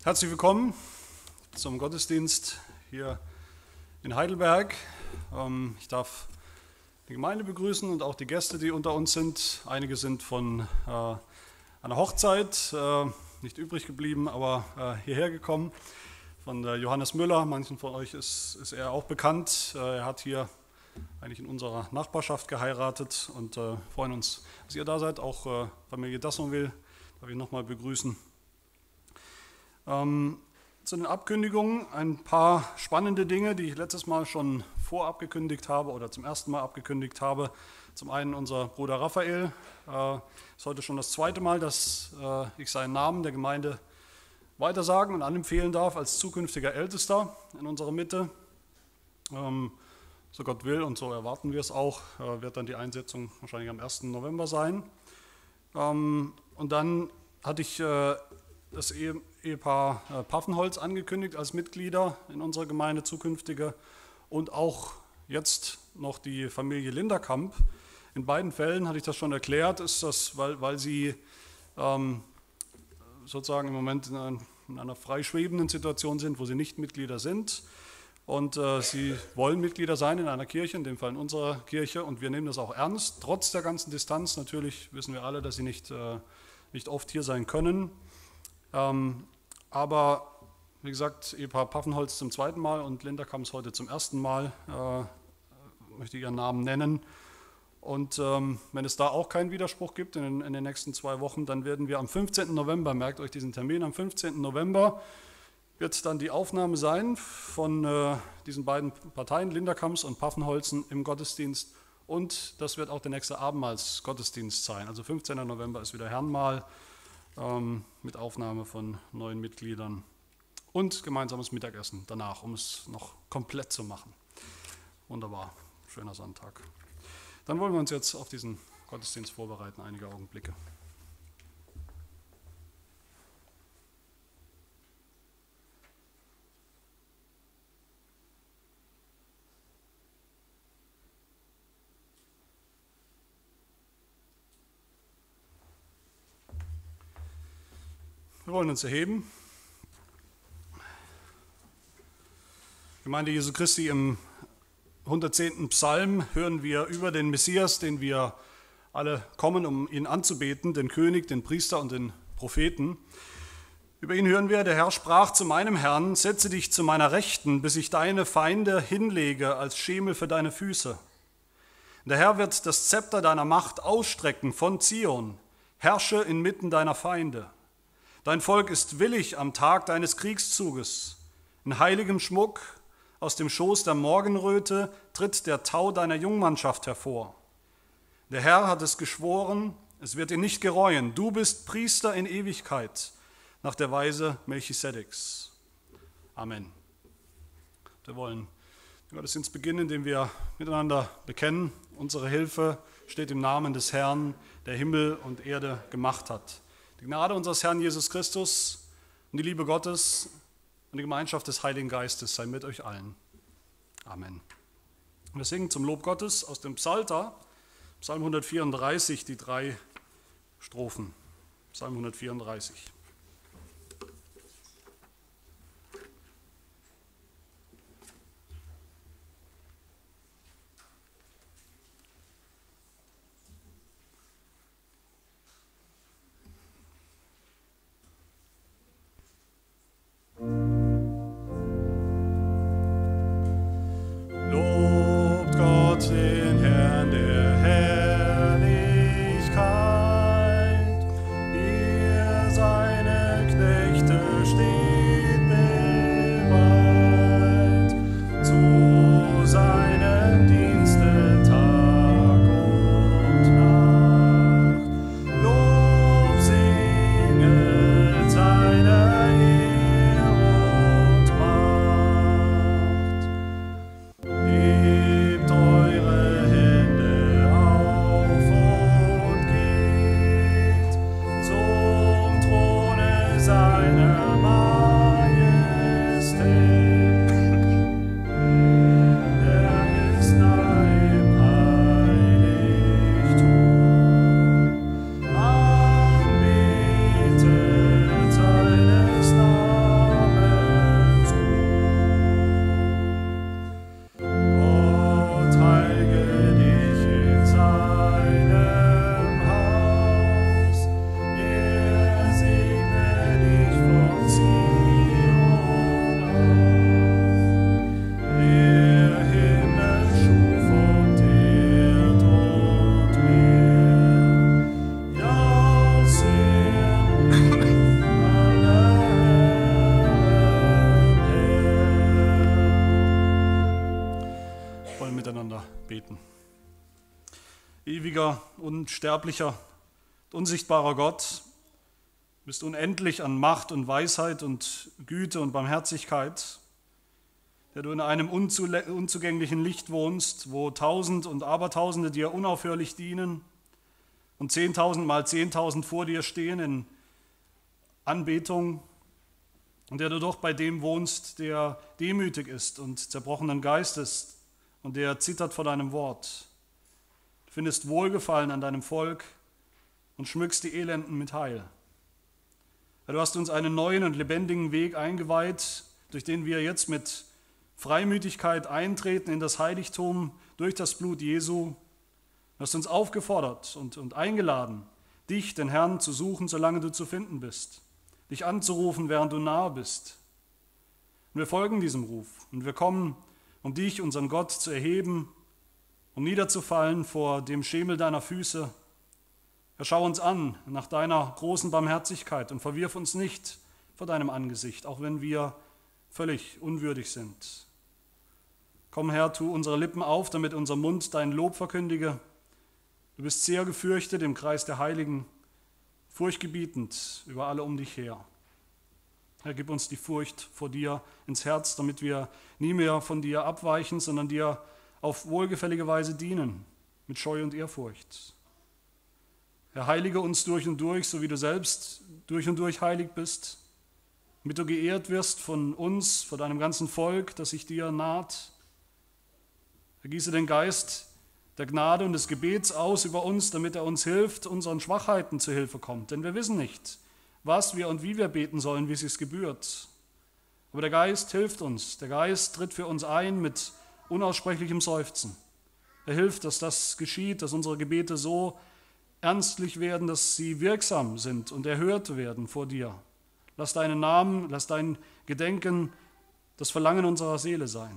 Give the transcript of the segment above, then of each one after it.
Herzlich willkommen zum Gottesdienst hier in Heidelberg. Ich darf die Gemeinde begrüßen und auch die Gäste, die unter uns sind. Einige sind von einer Hochzeit, nicht übrig geblieben, aber hierher gekommen. Von Johannes Müller, manchen von euch ist er auch bekannt. Er hat hier eigentlich in unserer Nachbarschaft geheiratet und freuen uns, dass ihr da seid. Auch Familie Dassonville darf ich nochmal begrüßen. Zu den Abkündigungen ein paar spannende Dinge, die ich letztes Mal schon vorabgekündigt habe oder zum ersten Mal abgekündigt habe. Zum einen unser Bruder Raphael, ist heute schon das zweite Mal, dass ich seinen Namen der Gemeinde weitersagen und anempfehlen darf als zukünftiger Ältester in unserer Mitte. So Gott will und so erwarten wir es auch, wird dann die Einsetzung wahrscheinlich am 1. November sein. Und dann hatte ich das Ehepaar Paffenholz angekündigt als Mitglieder in unserer Gemeinde zukünftige und auch jetzt noch die Familie Linderkamp. In beiden Fällen hatte ich das schon erklärt, ist das, weil sie sozusagen im Moment in einer freischwebenden Situation sind, wo sie nicht Mitglieder sind und sie wollen Mitglieder sein in einer Kirche, in dem Fall in unserer Kirche, und wir nehmen das auch ernst, trotz der ganzen Distanz. Natürlich wissen wir alle, dass sie nicht oft hier sein können. Aber wie gesagt, Ehepaar Paffenholz zum zweiten Mal und Linderkamp heute zum ersten Mal, möchte ich ihren Namen nennen. Und wenn es da auch keinen Widerspruch gibt in den nächsten 2 Wochen, dann werden wir am 15. November, merkt euch diesen Termin, am 15. November wird dann die Aufnahme sein von diesen beiden Parteien, Linderkamps und Paffenholzen, im Gottesdienst. Und das wird auch der nächste Abendmahlsgottesdienst sein. Also 15. November ist wieder Herrenmahl. Mit Aufnahme von neuen Mitgliedern und gemeinsames Mittagessen danach, um es noch komplett zu machen. Wunderbar, schöner Sonntag. Dann wollen wir uns jetzt auf diesen Gottesdienst vorbereiten, einige Augenblicke. Wir wollen uns erheben. Gemeinde Jesu Christi, im 110. Psalm hören wir über den Messias, den wir alle kommen, um ihn anzubeten, den König, den Priester und den Propheten. Über ihn hören wir, der Herr sprach zu meinem Herrn, setze dich zu meiner Rechten, bis ich deine Feinde hinlege als Schemel für deine Füße. Der Herr wird das Zepter deiner Macht ausstrecken von Zion, herrsche inmitten deiner Feinde. Dein Volk ist willig am Tag deines Kriegszuges. In heiligem Schmuck aus dem Schoß der Morgenröte tritt der Tau deiner Jungmannschaft hervor. Der Herr hat es geschworen, es wird ihn nicht gereuen. Du bist Priester in Ewigkeit, nach der Weise Melchisedeks. Amen. Wir wollen den Gottesdienst beginnen, indem wir miteinander bekennen, unsere Hilfe steht im Namen des Herrn, der Himmel und Erde gemacht hat. Die Gnade unseres Herrn Jesus Christus und die Liebe Gottes und die Gemeinschaft des Heiligen Geistes sei mit euch allen. Amen. Wir singen zum Lob Gottes aus dem Psalter, Psalm 134, die 3 Strophen. Psalm 134. Ewiger, unsterblicher, unsichtbarer Gott, du bist unendlich an Macht und Weisheit und Güte und Barmherzigkeit, der du in einem unzugänglichen Licht wohnst, wo Tausend und Abertausende dir unaufhörlich dienen und 10.000 mal 10.000 vor dir stehen in Anbetung, und der du doch bei dem wohnst, der demütig ist und zerbrochenen Geistes und der zittert vor deinem Wort. Du findest Wohlgefallen an deinem Volk und schmückst die Elenden mit Heil. Du hast uns einen neuen und lebendigen Weg eingeweiht, durch den wir jetzt mit Freimütigkeit eintreten in das Heiligtum durch das Blut Jesu. Du hast uns aufgefordert und eingeladen, dich, den Herrn, zu suchen, solange du zu finden bist, dich anzurufen, während du nahe bist. Und wir folgen diesem Ruf und wir kommen, um dich, unseren Gott, zu erheben, um niederzufallen vor dem Schemel deiner Füße. Herr, schau uns an nach deiner großen Barmherzigkeit und verwirf uns nicht vor deinem Angesicht, auch wenn wir völlig unwürdig sind. Komm, Herr, tu unsere Lippen auf, damit unser Mund dein Lob verkündige. Du bist sehr gefürchtet im Kreis der Heiligen, furchtgebietend über alle um dich her. Herr, gib uns die Furcht vor dir ins Herz, damit wir nie mehr von dir abweichen, sondern dir auf wohlgefällige Weise dienen, mit Scheu und Ehrfurcht. Herr, heilige uns durch und durch, so wie du selbst durch und durch heilig bist, damit du geehrt wirst von uns, von deinem ganzen Volk, das sich dir naht. Ergieße den Geist der Gnade und des Gebets aus über uns, damit er uns hilft, unseren Schwachheiten zu Hilfe kommt. Denn wir wissen nicht, was wir und wie wir beten sollen, wie es sich gebührt. Aber der Geist hilft uns. Der Geist tritt für uns ein mit unaussprechlichem Seufzen. Er hilft, dass das geschieht, dass unsere Gebete so ernstlich werden, dass sie wirksam sind und erhört werden vor dir. Lass deinen Namen, lass dein Gedenken das Verlangen unserer Seele sein.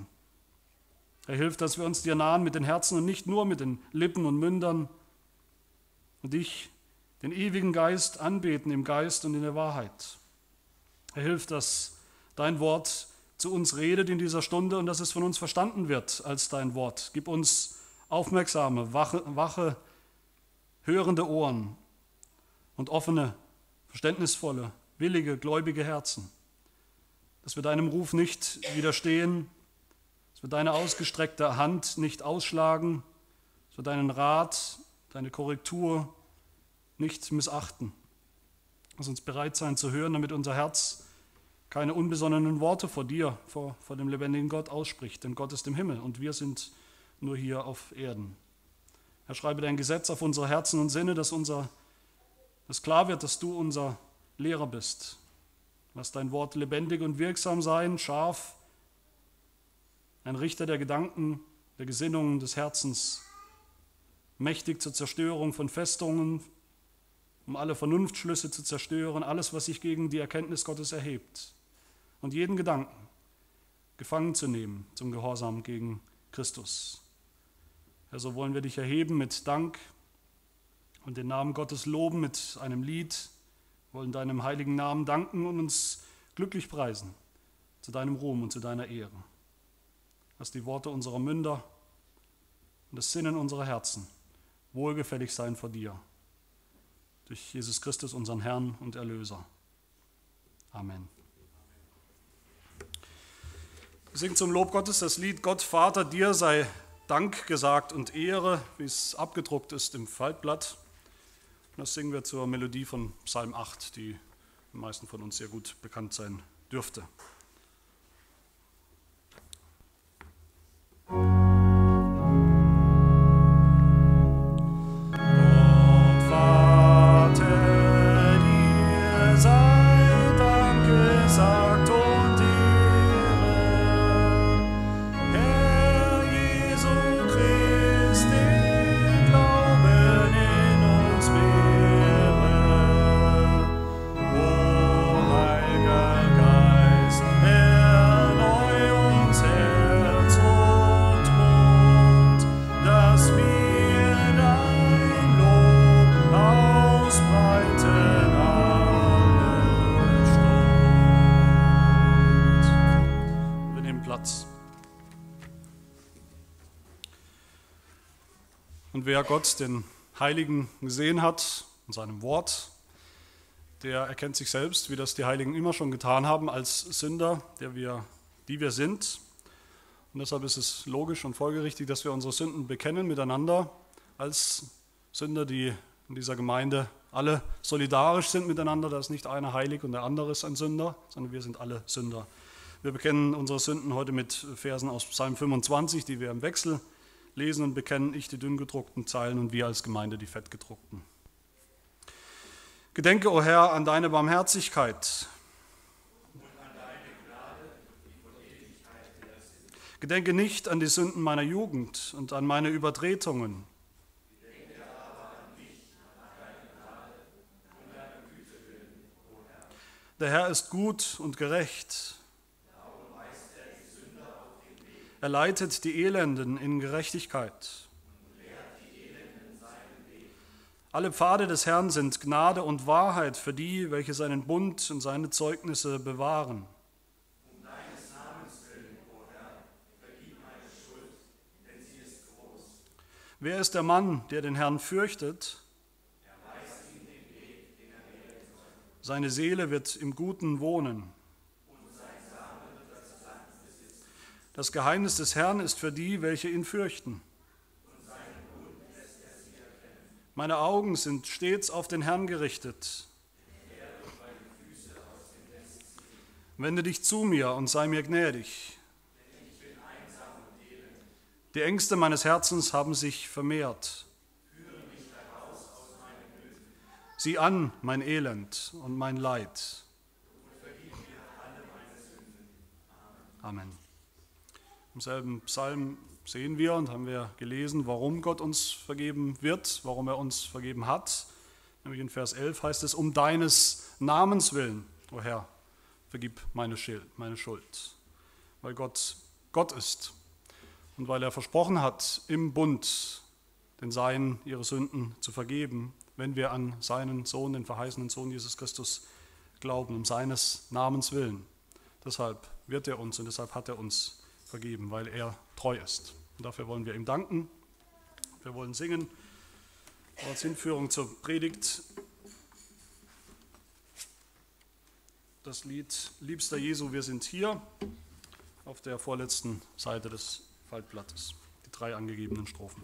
Er hilft, dass wir uns dir nahen mit den Herzen und nicht nur mit den Lippen und Mündern und dich, den ewigen Geist, anbeten im Geist und in der Wahrheit. Er hilft, dass dein Wort zu uns redet in dieser Stunde und dass es von uns verstanden wird als dein Wort. Gib uns aufmerksame, wache, hörende Ohren und offene, verständnisvolle, willige, gläubige Herzen, dass wir deinem Ruf nicht widerstehen, dass wir deine ausgestreckte Hand nicht ausschlagen, dass wir deinen Rat, deine Korrektur nicht missachten. Lass uns bereit sein zu hören, damit unser Herz keine unbesonnenen Worte vor dir, vor dem lebendigen Gott ausspricht, denn Gott ist im Himmel und wir sind nur hier auf Erden. Herr, schreibe dein Gesetz auf unsere Herzen und Sinne, dass klar wird, dass du unser Lehrer bist. Lass dein Wort lebendig und wirksam sein, scharf, ein Richter der Gedanken, der Gesinnungen des Herzens, mächtig zur Zerstörung von Festungen, um alle Vernunftschlüsse zu zerstören, alles, was sich gegen die Erkenntnis Gottes erhebt und jeden Gedanken gefangen zu nehmen zum Gehorsam gegen Christus. Herr, so wollen wir dich erheben mit Dank und den Namen Gottes loben mit einem Lied, wollen deinem heiligen Namen danken und uns glücklich preisen zu deinem Ruhm und zu deiner Ehre. Lass die Worte unserer Münder und das Sinnen unserer Herzen wohlgefällig sein vor dir. Durch Jesus Christus, unseren Herrn und Erlöser. Amen. Wir singen zum Lob Gottes das Lied Gott Vater, dir sei Dank gesagt und Ehre, wie es abgedruckt ist im Faltblatt. Und das singen wir zur Melodie von Psalm 8, die den meisten von uns sehr gut bekannt sein dürfte. Geist, Und wer Gott, den Heiligen, gesehen hat in seinem Wort, der erkennt sich selbst, wie das die Heiligen immer schon getan haben, als Sünder, die wir sind. Und deshalb ist es logisch und folgerichtig, dass wir unsere Sünden bekennen miteinander als Sünder, die in dieser Gemeinde alle solidarisch sind miteinander. Da ist nicht einer heilig und der andere ist ein Sünder, sondern wir sind alle Sünder. Wir bekennen unsere Sünden heute mit Versen aus Psalm 25, die wir im Wechsel lesen und bekennen, ich die dünn gedruckten Zeilen und wir als Gemeinde die fett gedruckten. Gedenke, o Herr, an deine Barmherzigkeit. Und an deine Gnade, die von Ewigkeit her sind. Gedenke nicht an die Sünden meiner Jugend und an meine Übertretungen. Gedenke aber an mich, an deine Gnade und deiner Güte willen, o Herr. Der Herr ist gut und gerecht. Darum weist er die Sünder auf den Weg. Er leitet die Elenden in Gerechtigkeit. Alle Pfade des Herrn sind Gnade und Wahrheit für die, welche seinen Bund und seine Zeugnisse bewahren. Um deines Namens willen, o Herr, vergib meine Schuld, denn sie ist groß. Wer ist der Mann, der den Herrn fürchtet? Er weist ihm den Weg, den er wählen soll. Seine Seele wird im Guten wohnen. Und sein Same wird das Land besitzen. Das Geheimnis des Herrn ist für die, welche ihn fürchten. Meine Augen sind stets auf den Herrn gerichtet. Wende dich zu mir und sei mir gnädig. Die Ängste meines Herzens haben sich vermehrt. Sieh an mein Elend und mein Leid. Amen. Im selben Psalm sehen wir und haben wir gelesen, warum Gott uns vergeben wird, warum er uns vergeben hat. Nämlich in Vers 11 heißt es, um deines Namens willen, o Herr, vergib meine Schuld. Weil Gott Gott ist und weil er versprochen hat, im Bund den Seinen ihre Sünden zu vergeben, wenn wir an seinen Sohn, den verheißenen Sohn Jesus Christus, glauben, um seines Namens willen. Deshalb wird er uns und deshalb hat er uns vergeben, weil er treu ist. Und dafür wollen wir ihm danken. Wir wollen singen. Als Hinführung zur Predigt das Lied Liebster Jesu, wir sind hier auf der vorletzten Seite des Faltblattes. Die 3 angegebenen Strophen.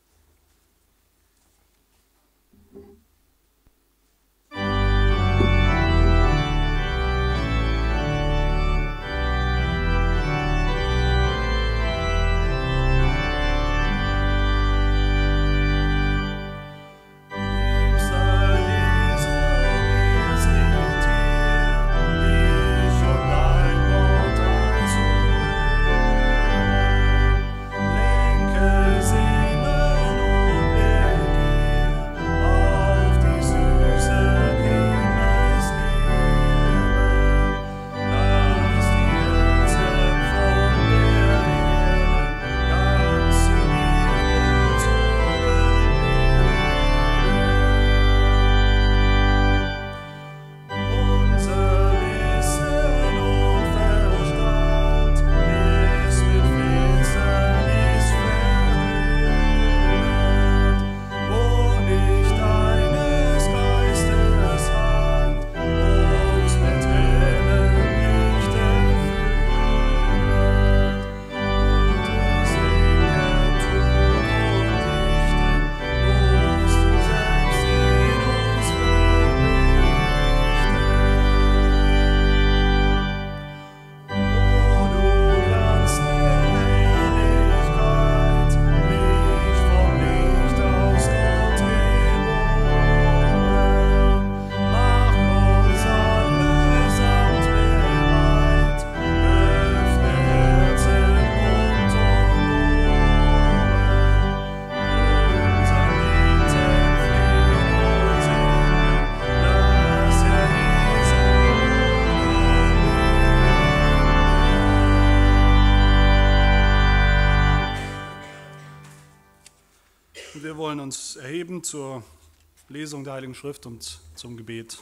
Wir wollen uns erheben zur Lesung der Heiligen Schrift und zum Gebet.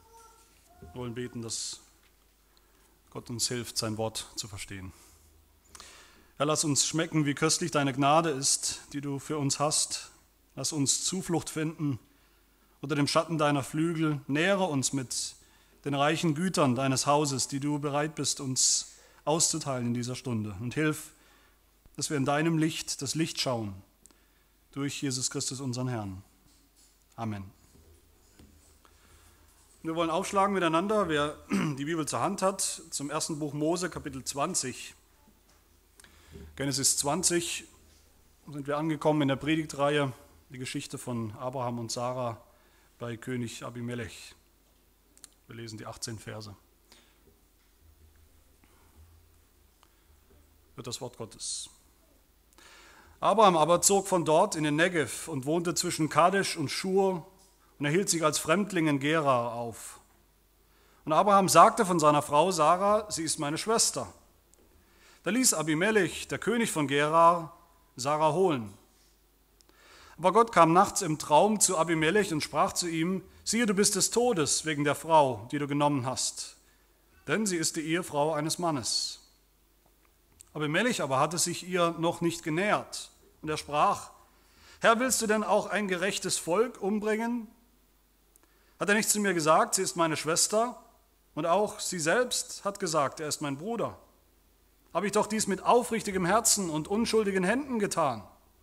Wir wollen beten, dass Gott uns hilft, sein Wort zu verstehen. Herr, lass uns schmecken, wie köstlich deine Gnade ist, die du für uns hast. Lass uns Zuflucht finden unter dem Schatten deiner Flügel. Nähre uns mit den reichen Gütern deines Hauses, die du bereit bist, uns auszuteilen in dieser Stunde. Und hilf, dass wir in deinem Licht das Licht schauen, durch Jesus Christus, unseren Herrn. Amen. Wir wollen aufschlagen miteinander, wer die Bibel zur Hand hat, zum ersten Buch Mose, Kapitel 20. Genesis 20 sind wir angekommen in der Predigtreihe, die Geschichte von Abraham und Sarah bei König Abimelech. Wir lesen die 18 Verse. Wird das Wort Gottes. Abraham aber zog von dort in den Negev und wohnte zwischen Kadesh und Schur und er hielt sich als Fremdling in Gerar auf. Und Abraham sagte von seiner Frau Sarah, sie ist meine Schwester. Da ließ Abimelech, der König von Gerar, Sarah holen. Aber Gott kam nachts im Traum zu Abimelech und sprach zu ihm, siehe, du bist des Todes wegen der Frau, die du genommen hast, denn sie ist die Ehefrau eines Mannes. Abimelech aber hatte sich ihr noch nicht genähert und er sprach, Herr, willst du denn auch ein gerechtes Volk umbringen? Hat er nicht zu mir gesagt, sie ist meine Schwester? Und auch sie selbst hat gesagt, er ist mein Bruder. Habe ich doch dies mit aufrichtigem Herzen und unschuldigen Händen getan.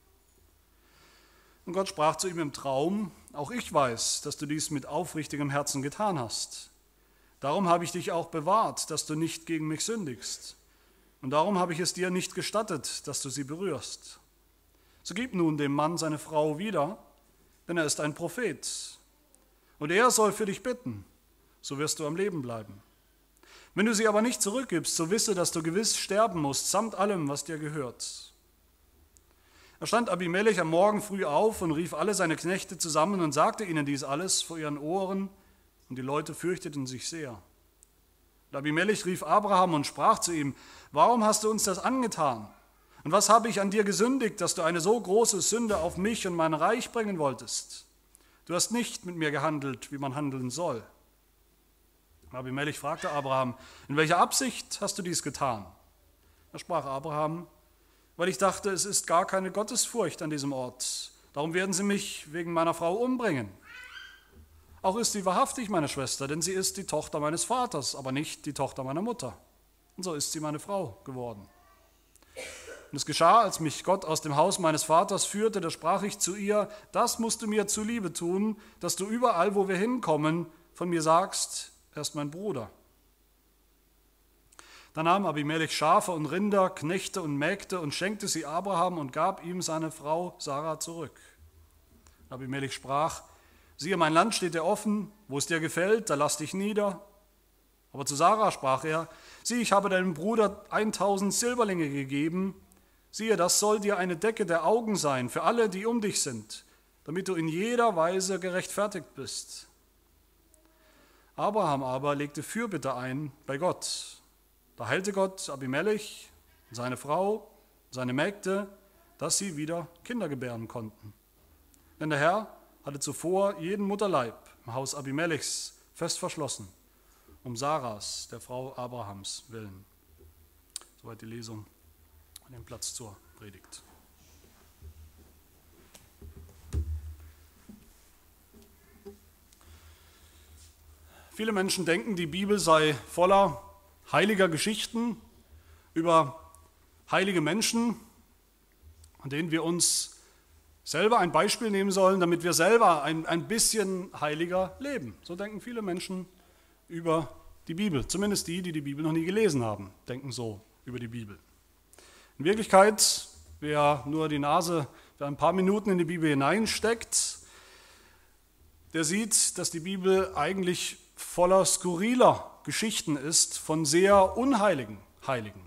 Und Gott sprach zu ihm im Traum, auch ich weiß, dass du dies mit aufrichtigem Herzen getan hast. Darum habe ich dich auch bewahrt, dass du nicht gegen mich sündigst. Und darum habe ich es dir nicht gestattet, dass du sie berührst. So gib nun dem Mann seine Frau wieder, denn er ist ein Prophet. Und er soll für dich bitten, so wirst du am Leben bleiben. Wenn du sie aber nicht zurückgibst, so wisse, dass du gewiss sterben musst, samt allem, was dir gehört. Er stand Abimelech am Morgen früh auf und rief alle seine Knechte zusammen und sagte ihnen dies alles vor ihren Ohren, und die Leute fürchteten sich sehr. Und Abimelech rief Abraham und sprach zu ihm, warum hast du uns das angetan? Und was habe ich an dir gesündigt, dass du eine so große Sünde auf mich und mein Reich bringen wolltest? Du hast nicht mit mir gehandelt, wie man handeln soll. Abimelech fragte Abraham, in welcher Absicht hast du dies getan? Da sprach Abraham, weil ich dachte, es ist gar keine Gottesfurcht an diesem Ort. Darum werden sie mich wegen meiner Frau umbringen. Auch ist sie wahrhaftig meine Schwester, denn sie ist die Tochter meines Vaters, aber nicht die Tochter meiner Mutter. Und so ist sie meine Frau geworden. Und es geschah, als mich Gott aus dem Haus meines Vaters führte, da sprach ich zu ihr, das musst du mir zuliebe tun, dass du überall, wo wir hinkommen, von mir sagst, er ist mein Bruder. Da nahm Abimelech Schafe und Rinder, Knechte und Mägde und schenkte sie Abraham und gab ihm seine Frau Sarah zurück. Abimelech sprach, siehe, mein Land steht dir offen, wo es dir gefällt, da lass dich nieder. Aber zu Sarah sprach er, sieh, ich habe deinem Bruder 1000 Silberlinge gegeben, siehe, das soll dir eine Decke der Augen sein für alle, die um dich sind, damit du in jeder Weise gerechtfertigt bist. Abraham aber legte Fürbitte ein bei Gott. Da heilte Gott Abimelech, seine Frau, seine Mägde, dass sie wieder Kinder gebären konnten. Denn der Herr hatte zuvor jeden Mutterleib im Haus Abimelechs fest verschlossen, um Sarahs, der Frau Abrahams, willen. Soweit die Lesung an dem Platz zur Predigt. Viele Menschen denken, die Bibel sei voller heiliger Geschichten über heilige Menschen, an denen wir uns selber ein Beispiel nehmen sollen, damit wir selber ein bisschen heiliger leben. So denken viele Menschen über die Bibel. Zumindest die Bibel noch nie gelesen haben, denken so über die Bibel. In Wirklichkeit, wer nur die Nase für ein paar Minuten in die Bibel hineinsteckt, der sieht, dass die Bibel eigentlich voller skurriler Geschichten ist von sehr unheiligen Heiligen.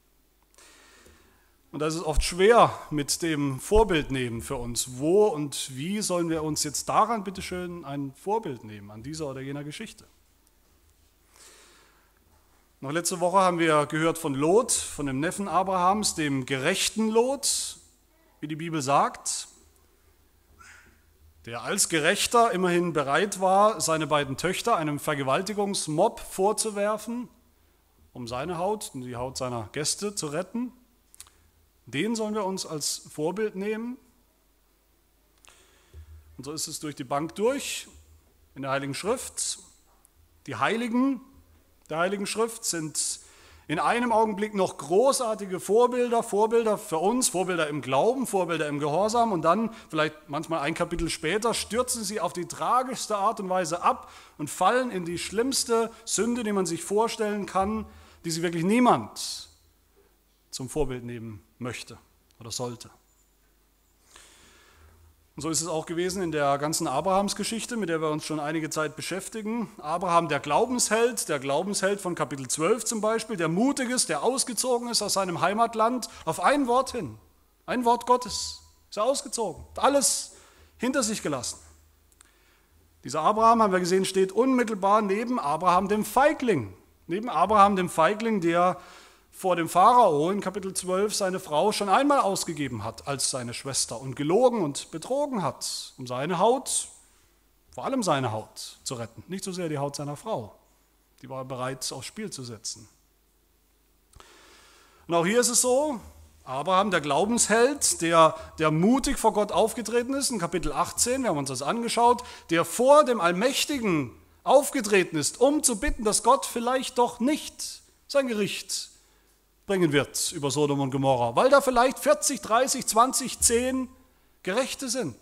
Und das ist oft schwer mit dem Vorbild nehmen für uns. Wo und wie sollen wir uns jetzt daran bitteschön ein Vorbild nehmen, an dieser oder jener Geschichte? Noch letzte Woche haben wir gehört von Lot, von dem Neffen Abrahams, dem gerechten Lot, wie die Bibel sagt, der als Gerechter immerhin bereit war, seine beiden Töchter einem Vergewaltigungsmob vorzuwerfen, um seine Haut und die Haut seiner Gäste zu retten. Den sollen wir uns als Vorbild nehmen. Und so ist es durch die Bank durch in der Heiligen Schrift. Die Heiligen der Heiligen Schrift sind in einem Augenblick noch großartige Vorbilder, Vorbilder für uns, Vorbilder im Glauben, Vorbilder im Gehorsam, und dann, vielleicht manchmal ein Kapitel später, stürzen sie auf die tragischste Art und Weise ab und fallen in die schlimmste Sünde, die man sich vorstellen kann, die sich wirklich niemand zum Vorbild nehmen möchte oder sollte. Und so ist es auch gewesen in der ganzen Abrahamsgeschichte, mit der wir uns schon einige Zeit beschäftigen. Abraham, der Glaubensheld von Kapitel 12 zum Beispiel, der mutig ist, der ausgezogen ist aus seinem Heimatland, auf ein Wort hin, ein Wort Gottes, ist er ausgezogen, hat alles hinter sich gelassen. Dieser Abraham, haben wir gesehen, steht unmittelbar neben Abraham dem Feigling, der vor dem Pharao in Kapitel 12 seine Frau schon einmal ausgegeben hat als seine Schwester und gelogen und betrogen hat, um seine Haut, vor allem seine Haut, zu retten. Nicht so sehr die Haut seiner Frau, die war er bereit aufs Spiel zu setzen. Und auch hier ist es so, Abraham, der Glaubensheld, der mutig vor Gott aufgetreten ist, in Kapitel 18, wir haben uns das angeschaut, der vor dem Allmächtigen aufgetreten ist, um zu bitten, dass Gott vielleicht doch nicht sein Gericht bringen wird über Sodom und Gomorra, weil da vielleicht 40, 30, 20, 10 Gerechte sind.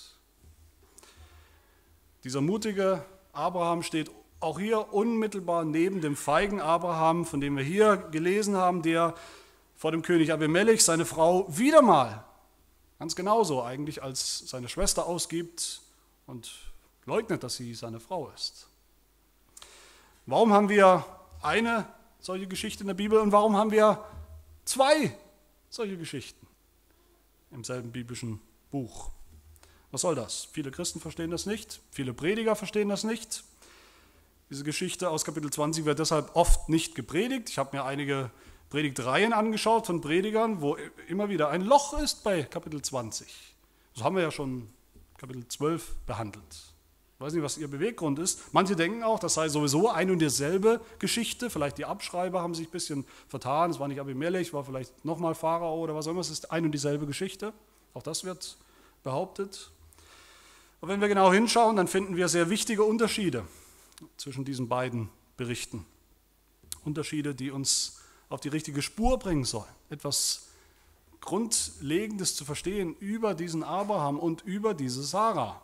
Dieser mutige Abraham steht auch hier unmittelbar neben dem feigen Abraham, von dem wir hier gelesen haben, der vor dem König Abimelech seine Frau wieder mal, ganz genauso eigentlich als seine Schwester ausgibt und leugnet, dass sie seine Frau ist. Warum haben wir eine solche Geschichte in der Bibel und warum haben wir 2 solche Geschichten im selben biblischen Buch? Was soll das? Viele Christen verstehen das nicht, viele Prediger verstehen das nicht. Diese Geschichte aus Kapitel 20 wird deshalb oft nicht gepredigt. Ich habe mir einige Predigtreihen angeschaut von Predigern, wo immer wieder ein Loch ist bei Kapitel 20. Das haben wir ja schon Kapitel 12 behandelt. Ich weiß nicht, was ihr Beweggrund ist. Manche denken auch, das sei sowieso ein und dieselbe Geschichte. Vielleicht die Abschreiber haben sich ein bisschen vertan. Es war nicht Abimelech, war vielleicht nochmal Pharao oder was auch immer. Es ist ein und dieselbe Geschichte. Auch das wird behauptet. Aber wenn wir genau hinschauen, dann finden wir sehr wichtige Unterschiede zwischen diesen beiden Berichten. Unterschiede, die uns auf die richtige Spur bringen sollen. Etwas Grundlegendes zu verstehen über diesen Abraham und über diese Sarah.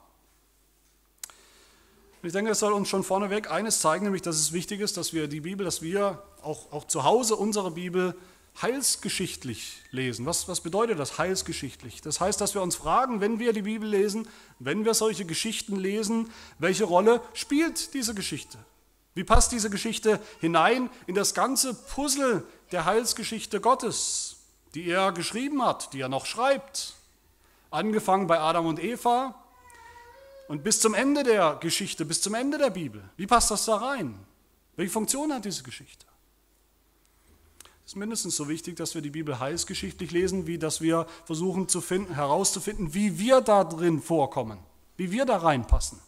Ich denke, es soll uns schon vorneweg eines zeigen, nämlich, dass es wichtig ist, dass wir die Bibel, dass wir auch zu Hause unsere Bibel heilsgeschichtlich lesen. Was bedeutet das heilsgeschichtlich? Das heißt, dass wir uns fragen, wenn wir die Bibel lesen, wenn wir solche Geschichten lesen, welche Rolle spielt diese Geschichte? Wie passt diese Geschichte hinein in das ganze Puzzle der Heilsgeschichte Gottes, die er geschrieben hat, die er noch schreibt? Angefangen bei Adam und Eva, und bis zum Ende der Geschichte, bis zum Ende der Bibel. Wie passt das da rein? Welche Funktion hat diese Geschichte? Es ist mindestens so wichtig, dass wir die Bibel heilsgeschichtlich lesen, wie dass wir versuchen herauszufinden, wie wir da drin vorkommen, wie wir da reinpassen.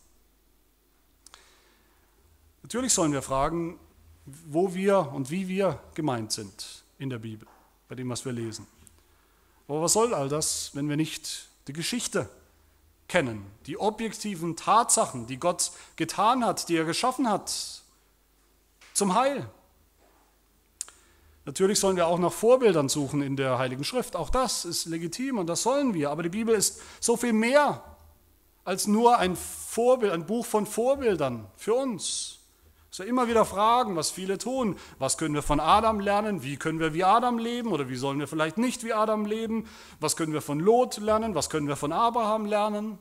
Natürlich sollen wir fragen, wo wir und wie wir gemeint sind in der Bibel, bei dem, was wir lesen. Aber was soll all das, wenn wir nicht die Geschichte kennen, die objektiven Tatsachen, die Gott getan hat, die er geschaffen hat, zum Heil. Natürlich sollen wir auch nach Vorbildern suchen in der Heiligen Schrift, auch das ist legitim und das sollen wir, aber die Bibel ist so viel mehr als nur ein Vorbild, ein Buch von Vorbildern für uns. Dass wir immer wieder fragen, was viele tun, was können wir von Adam lernen, wie können wir wie Adam leben oder wie sollen wir vielleicht nicht wie Adam leben, was können wir von Lot lernen, was können wir von Abraham lernen.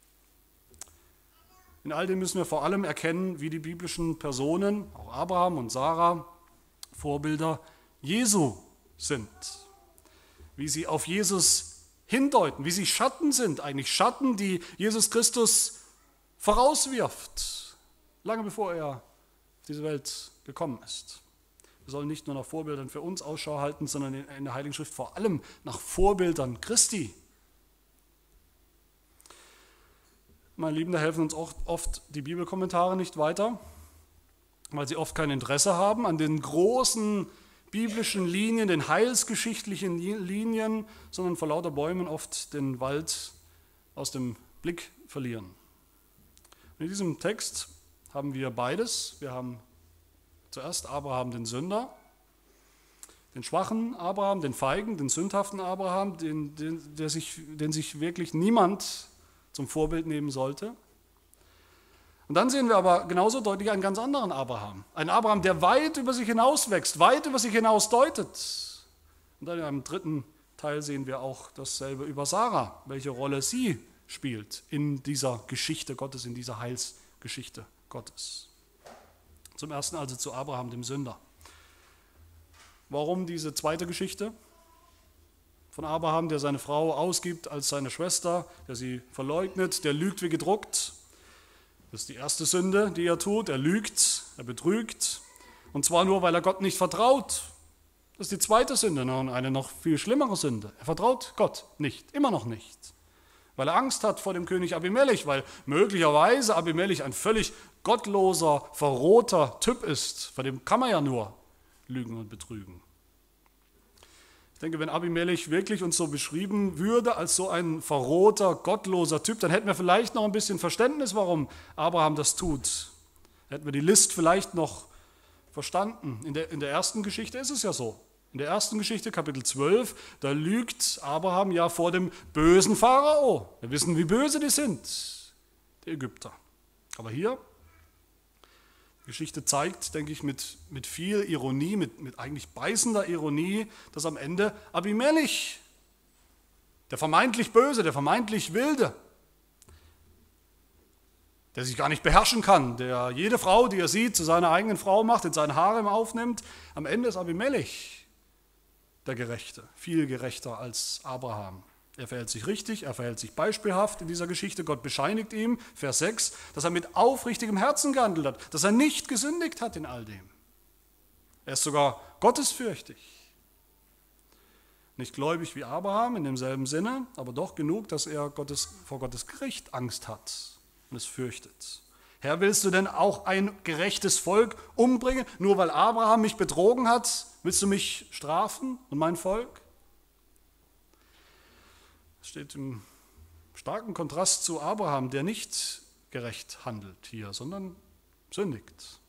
In all dem müssen wir vor allem erkennen, wie die biblischen Personen, auch Abraham und Sarah, Vorbilder Jesu sind, wie sie auf Jesus hindeuten, wie sie Schatten sind, eigentlich Schatten, die Jesus Christus vorauswirft, lange bevor er diese Welt gekommen ist. Wir sollen nicht nur nach Vorbildern für uns Ausschau halten, sondern in der Heiligen Schrift vor allem nach Vorbildern Christi. Meine Lieben, da helfen uns auch oft die Bibelkommentare nicht weiter, weil sie oft kein Interesse haben an den großen biblischen Linien, den heilsgeschichtlichen Linien, sondern vor lauter Bäumen oft den Wald aus dem Blick verlieren. Und in diesem Text haben wir beides. Wir haben zuerst Abraham, den Sünder, den schwachen Abraham, den feigen, den sündhaften Abraham, den sich wirklich niemand zum Vorbild nehmen sollte. Und dann sehen wir aber genauso deutlich einen ganz anderen Abraham. Einen Abraham, der weit über sich hinaus wächst, weit über sich hinaus deutet. Und dann in einem dritten Teil sehen wir auch dasselbe über Sarah, welche Rolle sie spielt in dieser Geschichte Gottes, in dieser Heilsgeschichte Gottes. Zum ersten also zu Abraham, dem Sünder. Warum diese zweite Geschichte von Abraham, der seine Frau ausgibt als seine Schwester, der sie verleugnet, der lügt wie gedruckt? Das ist die erste Sünde, die er tut. Er lügt, er betrügt. Und zwar nur, weil er Gott nicht vertraut. Das ist die zweite Sünde, eine noch viel schlimmere Sünde. Er vertraut Gott nicht, immer noch nicht. Weil er Angst hat vor dem König Abimelech, weil möglicherweise Abimelech ein völlig gottloser, verrohter Typ ist. Vor dem kann man ja nur lügen und betrügen. Ich denke, wenn Abimelech wirklich uns so beschrieben würde, als so ein verrohter, gottloser Typ, dann hätten wir vielleicht noch ein bisschen Verständnis, warum Abraham das tut. Hätten wir die List vielleicht noch verstanden. In der ersten Geschichte ist es ja so. In der ersten Geschichte, Kapitel 12, da lügt Abraham ja vor dem bösen Pharao. Wir wissen, wie böse die sind, die Ägypter. Aber hier, die Geschichte zeigt, denke ich, mit viel Ironie, mit eigentlich beißender Ironie, dass am Ende Abimelech, der vermeintlich Böse, der vermeintlich Wilde, der sich gar nicht beherrschen kann, der jede Frau, die er sieht, zu seiner eigenen Frau macht, in sein Harem aufnimmt, am Ende ist Abimelech der Gerechte, viel gerechter als Abraham. Er verhält sich richtig, er verhält sich beispielhaft in dieser Geschichte. Gott bescheinigt ihm, Vers 6, dass er mit aufrichtigem Herzen gehandelt hat, dass er nicht gesündigt hat in all dem. Er ist sogar gottesfürchtig. Nicht gläubig wie Abraham in demselben Sinne, aber doch genug, dass er vor Gottes Gericht Angst hat und es fürchtet. Herr, willst du denn auch ein gerechtes Volk umbringen, nur weil Abraham mich betrogen hat? Willst du mich strafen und mein Volk? Das steht im starken Kontrast zu Abraham, der nicht gerecht handelt hier, sondern sündigt.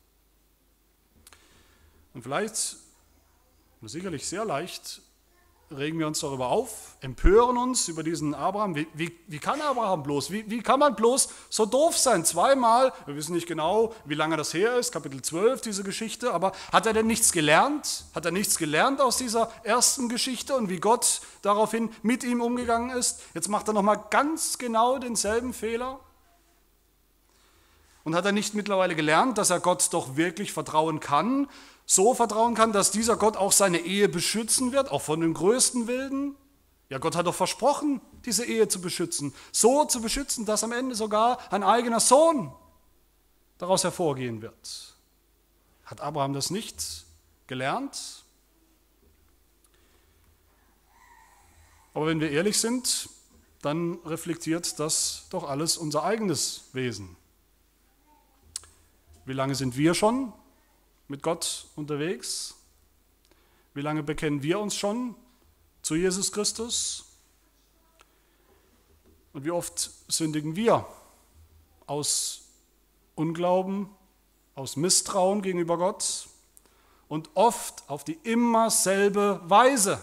Und vielleicht, sicherlich sehr leicht, regen wir uns darüber auf, empören uns über diesen Abraham. Wie kann Abraham bloß? Wie kann man bloß so doof sein? Zweimal, wir wissen nicht genau, wie lange das her ist, Kapitel 12, diese Geschichte, aber hat er denn nichts gelernt? Hat er nichts gelernt aus dieser ersten Geschichte und wie Gott daraufhin mit ihm umgegangen ist? Jetzt macht er nochmal ganz genau denselben Fehler. Und hat er nicht mittlerweile gelernt, dass er Gott doch wirklich vertrauen kann, so vertrauen kann, dass dieser Gott auch seine Ehe beschützen wird, auch von dem größten Wilden? Ja, Gott hat doch versprochen, diese Ehe zu beschützen. So zu beschützen, dass am Ende sogar ein eigener Sohn daraus hervorgehen wird. Hat Abraham das nicht gelernt? Aber wenn wir ehrlich sind, dann reflektiert das doch alles unser eigenes Wesen. Wie lange sind wir schon mit Gott unterwegs? Wie lange bekennen wir uns schon zu Jesus Christus? Und wie oft sündigen wir aus Unglauben, aus Misstrauen gegenüber Gott und oft auf die immer selbe Weise.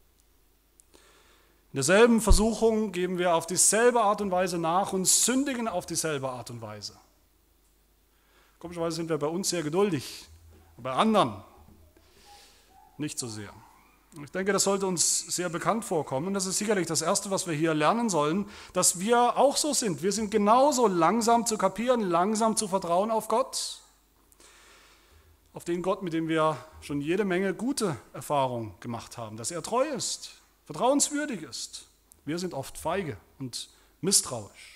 In derselben Versuchung geben wir auf dieselbe Art und Weise nach und sündigen auf dieselbe Art und Weise. Komischerweise sind wir bei uns sehr geduldig, bei anderen nicht so sehr. Ich denke, das sollte uns sehr bekannt vorkommen. Und das ist sicherlich das Erste, was wir hier lernen sollen, dass wir auch so sind. Wir sind genauso langsam zu kapieren, langsam zu vertrauen auf Gott. Auf den Gott, mit dem wir schon jede Menge gute Erfahrungen gemacht haben. Dass er treu ist, vertrauenswürdig ist. Wir sind oft feige und misstrauisch.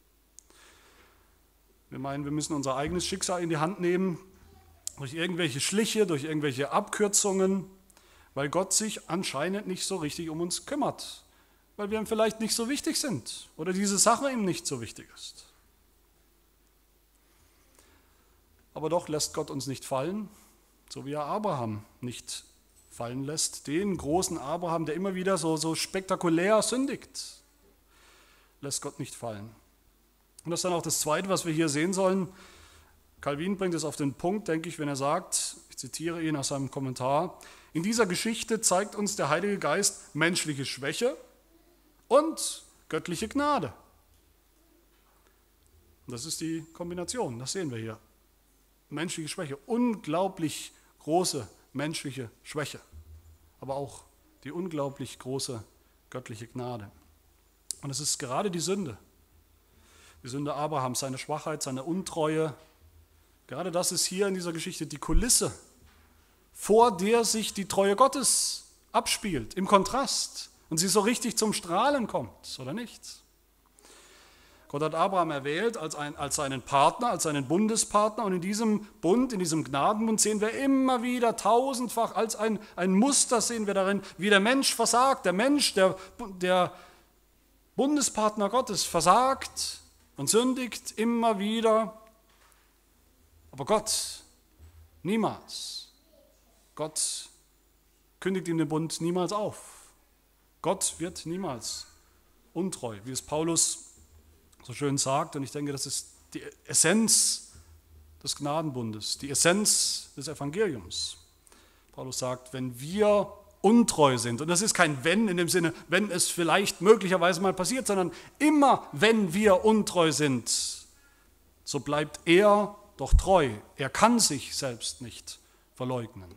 Wir meinen, wir müssen unser eigenes Schicksal in die Hand nehmen, durch irgendwelche Schliche, durch irgendwelche Abkürzungen, weil Gott sich anscheinend nicht so richtig um uns kümmert, weil wir ihm vielleicht nicht so wichtig sind oder diese Sache ihm nicht so wichtig ist. Aber doch lässt Gott uns nicht fallen, so wie er Abraham nicht fallen lässt. Den großen Abraham, der immer wieder so spektakulär sündigt, lässt Gott nicht fallen. Und das ist dann auch das Zweite, was wir hier sehen sollen. Calvin bringt es auf den Punkt, denke ich, wenn er sagt, ich zitiere ihn aus seinem Kommentar, in dieser Geschichte zeigt uns der Heilige Geist menschliche Schwäche und göttliche Gnade. Und das ist die Kombination, das sehen wir hier. Menschliche Schwäche, unglaublich große menschliche Schwäche, aber auch die unglaublich große göttliche Gnade. Und es ist gerade die Sünde Abrahams, seine Schwachheit, seine Untreue, gerade das ist hier in dieser Geschichte die Kulisse, vor der sich die Treue Gottes abspielt, im Kontrast und sie so richtig zum Strahlen kommt, oder nicht? Gott hat Abraham erwählt als seinen Partner, als seinen Bundespartner und in diesem Bund, in diesem Gnadenbund sehen wir immer wieder tausendfach als ein Muster sehen wir darin, wie der Mensch versagt, der Mensch, der Bundespartner Gottes versagt und sündigt immer wieder, aber Gott niemals. Gott kündigt ihm den Bund niemals auf. Gott wird niemals untreu, wie es Paulus so schön sagt, und ich denke, das ist die Essenz des Gnadenbundes, die Essenz des Evangeliums. Paulus sagt, wenn wir untreu sind, und das ist kein Wenn in dem Sinne, wenn es vielleicht möglicherweise mal passiert, sondern immer wenn wir untreu sind, so bleibt er doch treu. Er kann sich selbst nicht verleugnen.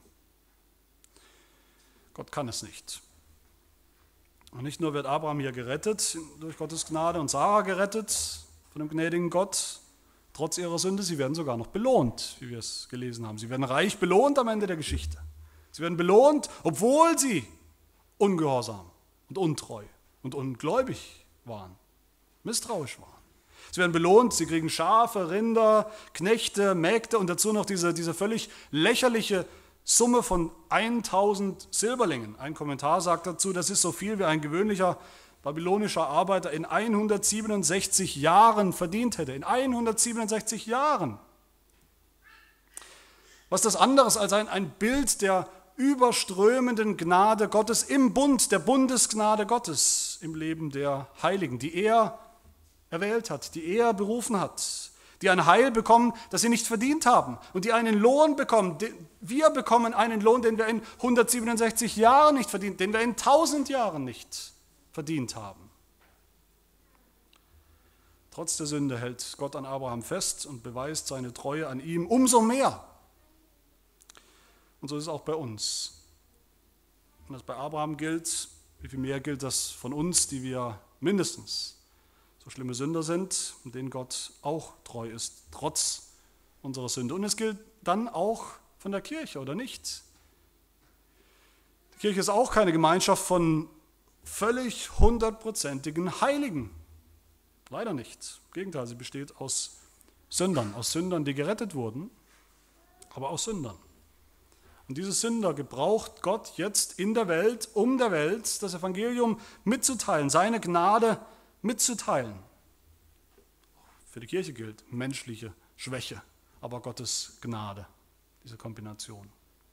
Gott kann es nicht. Und nicht nur wird Abraham hier gerettet durch Gottes Gnade und Sarah gerettet von dem gnädigen Gott, trotz ihrer Sünde, sie werden sogar noch belohnt, wie wir es gelesen haben. Sie werden reich belohnt am Ende der Geschichte. Sie werden belohnt, obwohl sie ungehorsam und untreu und ungläubig waren, misstrauisch waren. Sie werden belohnt, sie kriegen Schafe, Rinder, Knechte, Mägde und dazu noch diese völlig lächerliche Summe von 1000 Silberlingen. Ein Kommentar sagt dazu, das ist so viel wie ein gewöhnlicher babylonischer Arbeiter in 167 Jahren verdient hätte. In 167 Jahren. Was ist das anderes als ein Bild der überströmenden Gnade Gottes im Bund, der Bundesgnade Gottes im Leben der Heiligen, die er erwählt hat, die er berufen hat, die ein Heil bekommen, das sie nicht verdient haben und die einen Lohn bekommen. Wir bekommen einen Lohn, den wir in 167 Jahren nicht verdient, den wir in 1000 Jahren nicht verdient haben. Trotz der Sünde hält Gott an Abraham fest und beweist seine Treue an ihm umso mehr. Und so ist es auch bei uns. Wenn das bei Abraham gilt, wie viel mehr gilt das von uns, die wir mindestens so schlimme Sünder sind und denen Gott auch treu ist, trotz unserer Sünde. Und es gilt dann auch von der Kirche, oder nicht? Die Kirche ist auch keine Gemeinschaft von völlig 100%igen Heiligen. Leider nicht. Im Gegenteil, sie besteht aus Sündern, die gerettet wurden, aber aus Sündern. Und diese Sünder gebraucht Gott jetzt in der Welt, um der Welt das Evangelium mitzuteilen, seine Gnade mitzuteilen. Für die Kirche gilt menschliche Schwäche, aber Gottes Gnade, diese Kombination.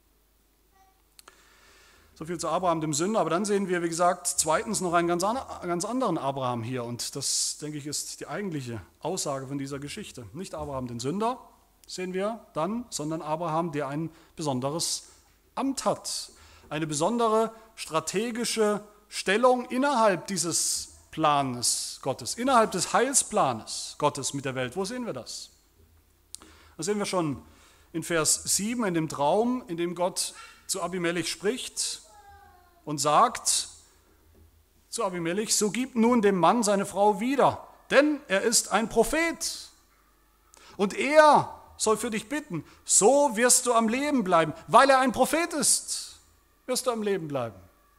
So viel zu Abraham, dem Sünder, aber dann sehen wir, wie gesagt, zweitens noch einen ganz anderen Abraham hier und das, denke ich, ist die eigentliche Aussage von dieser Geschichte. Nicht Abraham, den Sünder, sehen wir dann, sondern Abraham, der ein besonderes Amt hat, eine besondere strategische Stellung innerhalb dieses Planes Gottes, innerhalb des Heilsplanes Gottes mit der Welt. Wo sehen wir das? Das sehen wir schon in Vers 7 in dem Traum, in dem Gott zu Abimelech spricht und sagt zu Abimelech, so gib nun dem Mann seine Frau wieder, denn er ist ein Prophet und er soll für dich bitten, so wirst du am Leben bleiben, weil er ein Prophet ist, wirst du am Leben bleiben.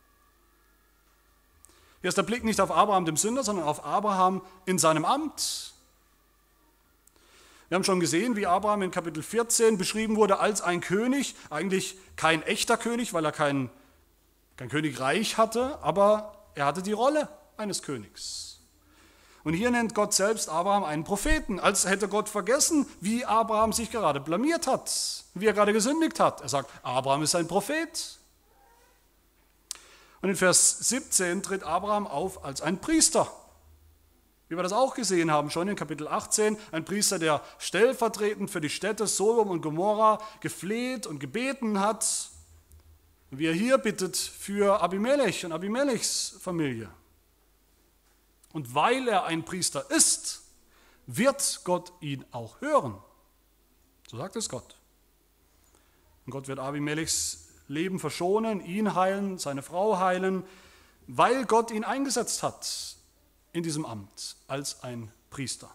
Hier ist der Blick nicht auf Abraham, dem Sünder, sondern auf Abraham in seinem Amt. Wir haben schon gesehen, wie Abraham in Kapitel 14 beschrieben wurde als ein König, eigentlich kein echter König, weil er kein Königreich hatte, aber er hatte die Rolle eines Königs. Und hier nennt Gott selbst Abraham einen Propheten, als hätte Gott vergessen, wie Abraham sich gerade blamiert hat, wie er gerade gesündigt hat. Er sagt, Abraham ist ein Prophet. Und in Vers 17 tritt Abraham auf als ein Priester. Wie wir das auch gesehen haben, schon in Kapitel 18, ein Priester, der stellvertretend für die Städte Sodom und Gomorra gefleht und gebeten hat, wie er hier bittet für Abimelech und Abimelechs Familie. Und weil er ein Priester ist, wird Gott ihn auch hören. So sagt es Gott. Und Gott wird Abimelechs Leben verschonen, ihn heilen, seine Frau heilen, weil Gott ihn eingesetzt hat in diesem Amt als ein Priester.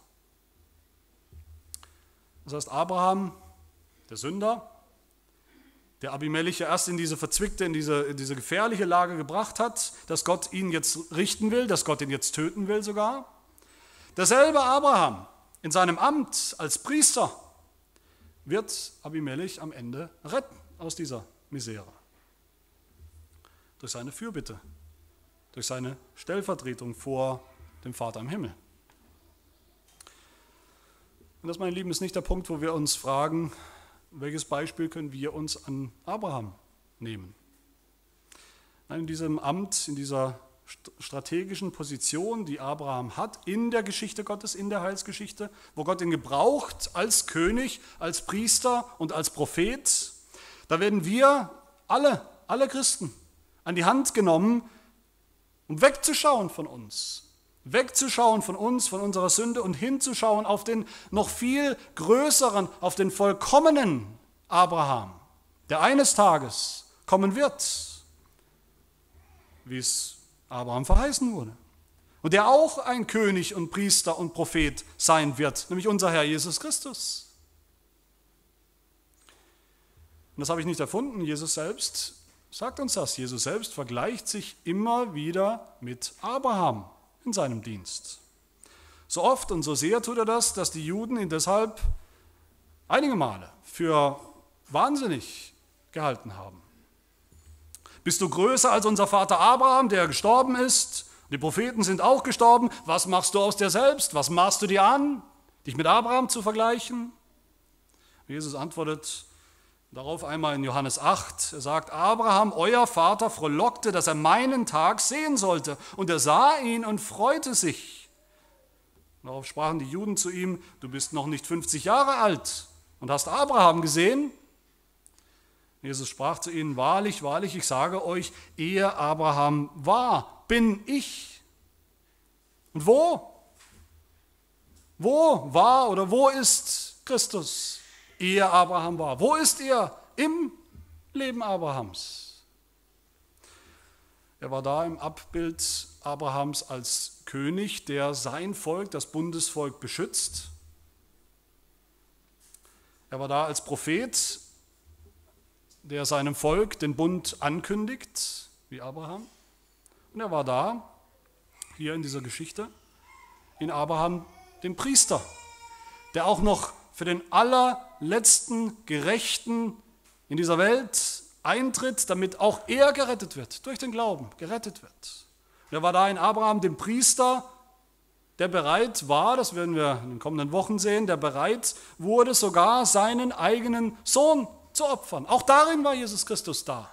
Das heißt, Abraham, der Sünder, der Abimelech ja erst in diese verzwickte, in diese gefährliche Lage gebracht hat, dass Gott ihn jetzt richten will, dass Gott ihn jetzt töten will sogar. Derselbe Abraham in seinem Amt als Priester wird Abimelech am Ende retten aus dieser Misere. Durch seine Fürbitte, durch seine Stellvertretung vor dem Vater im Himmel. Und das, meine Lieben, ist nicht der Punkt, wo wir uns fragen, welches Beispiel können wir uns an Abraham nehmen? Nein, in diesem Amt, in dieser strategischen Position, die Abraham hat, in der Geschichte Gottes, in der Heilsgeschichte, wo Gott ihn gebraucht als König, als Priester und als Prophet, da werden wir alle Christen an die Hand genommen, um wegzuschauen von uns, von unserer Sünde und hinzuschauen auf den noch viel größeren, auf den vollkommenen Abraham, der eines Tages kommen wird, wie es Abraham verheißen wurde. Und der auch ein König und Priester und Prophet sein wird, nämlich unser Herr Jesus Christus. Und das habe ich nicht erfunden, Jesus selbst sagt uns das. Jesus selbst vergleicht sich immer wieder mit Abraham in seinem Dienst. So oft und so sehr tut er das, dass die Juden ihn deshalb einige Male für wahnsinnig gehalten haben. Bist du größer als unser Vater Abraham, der gestorben ist? Die Propheten sind auch gestorben. Was machst du aus dir selbst? Was maßt du dir an, dich mit Abraham zu vergleichen? Jesus antwortet darauf einmal in Johannes 8. Er sagt, Abraham, euer Vater, frohlockte, dass er meinen Tag sehen sollte. Und er sah ihn und freute sich. Darauf sprachen die Juden zu ihm, du bist noch nicht 50 Jahre alt und hast Abraham gesehen. Jesus sprach zu ihnen, wahrlich, wahrlich, ich sage euch, ehe Abraham war, bin ich. Und wo? Wo war oder wo ist Christus, ehe Abraham war? Wo ist er im Leben Abrahams? Er war da im Abbild Abrahams als König, der sein Volk, das Bundesvolk, beschützt. Er war da als Prophet, der seinem Volk den Bund ankündigt, wie Abraham. Und er war da, hier in dieser Geschichte, in Abraham, dem Priester, der auch noch für den allerletzten Gerechten in dieser Welt eintritt, damit auch er gerettet wird, durch den Glauben gerettet wird. Und er war da in Abraham, dem Priester, der bereit war, das werden wir in den kommenden Wochen sehen, der bereit wurde, sogar seinen eigenen Sohn zu opfern. Auch darin war Jesus Christus da.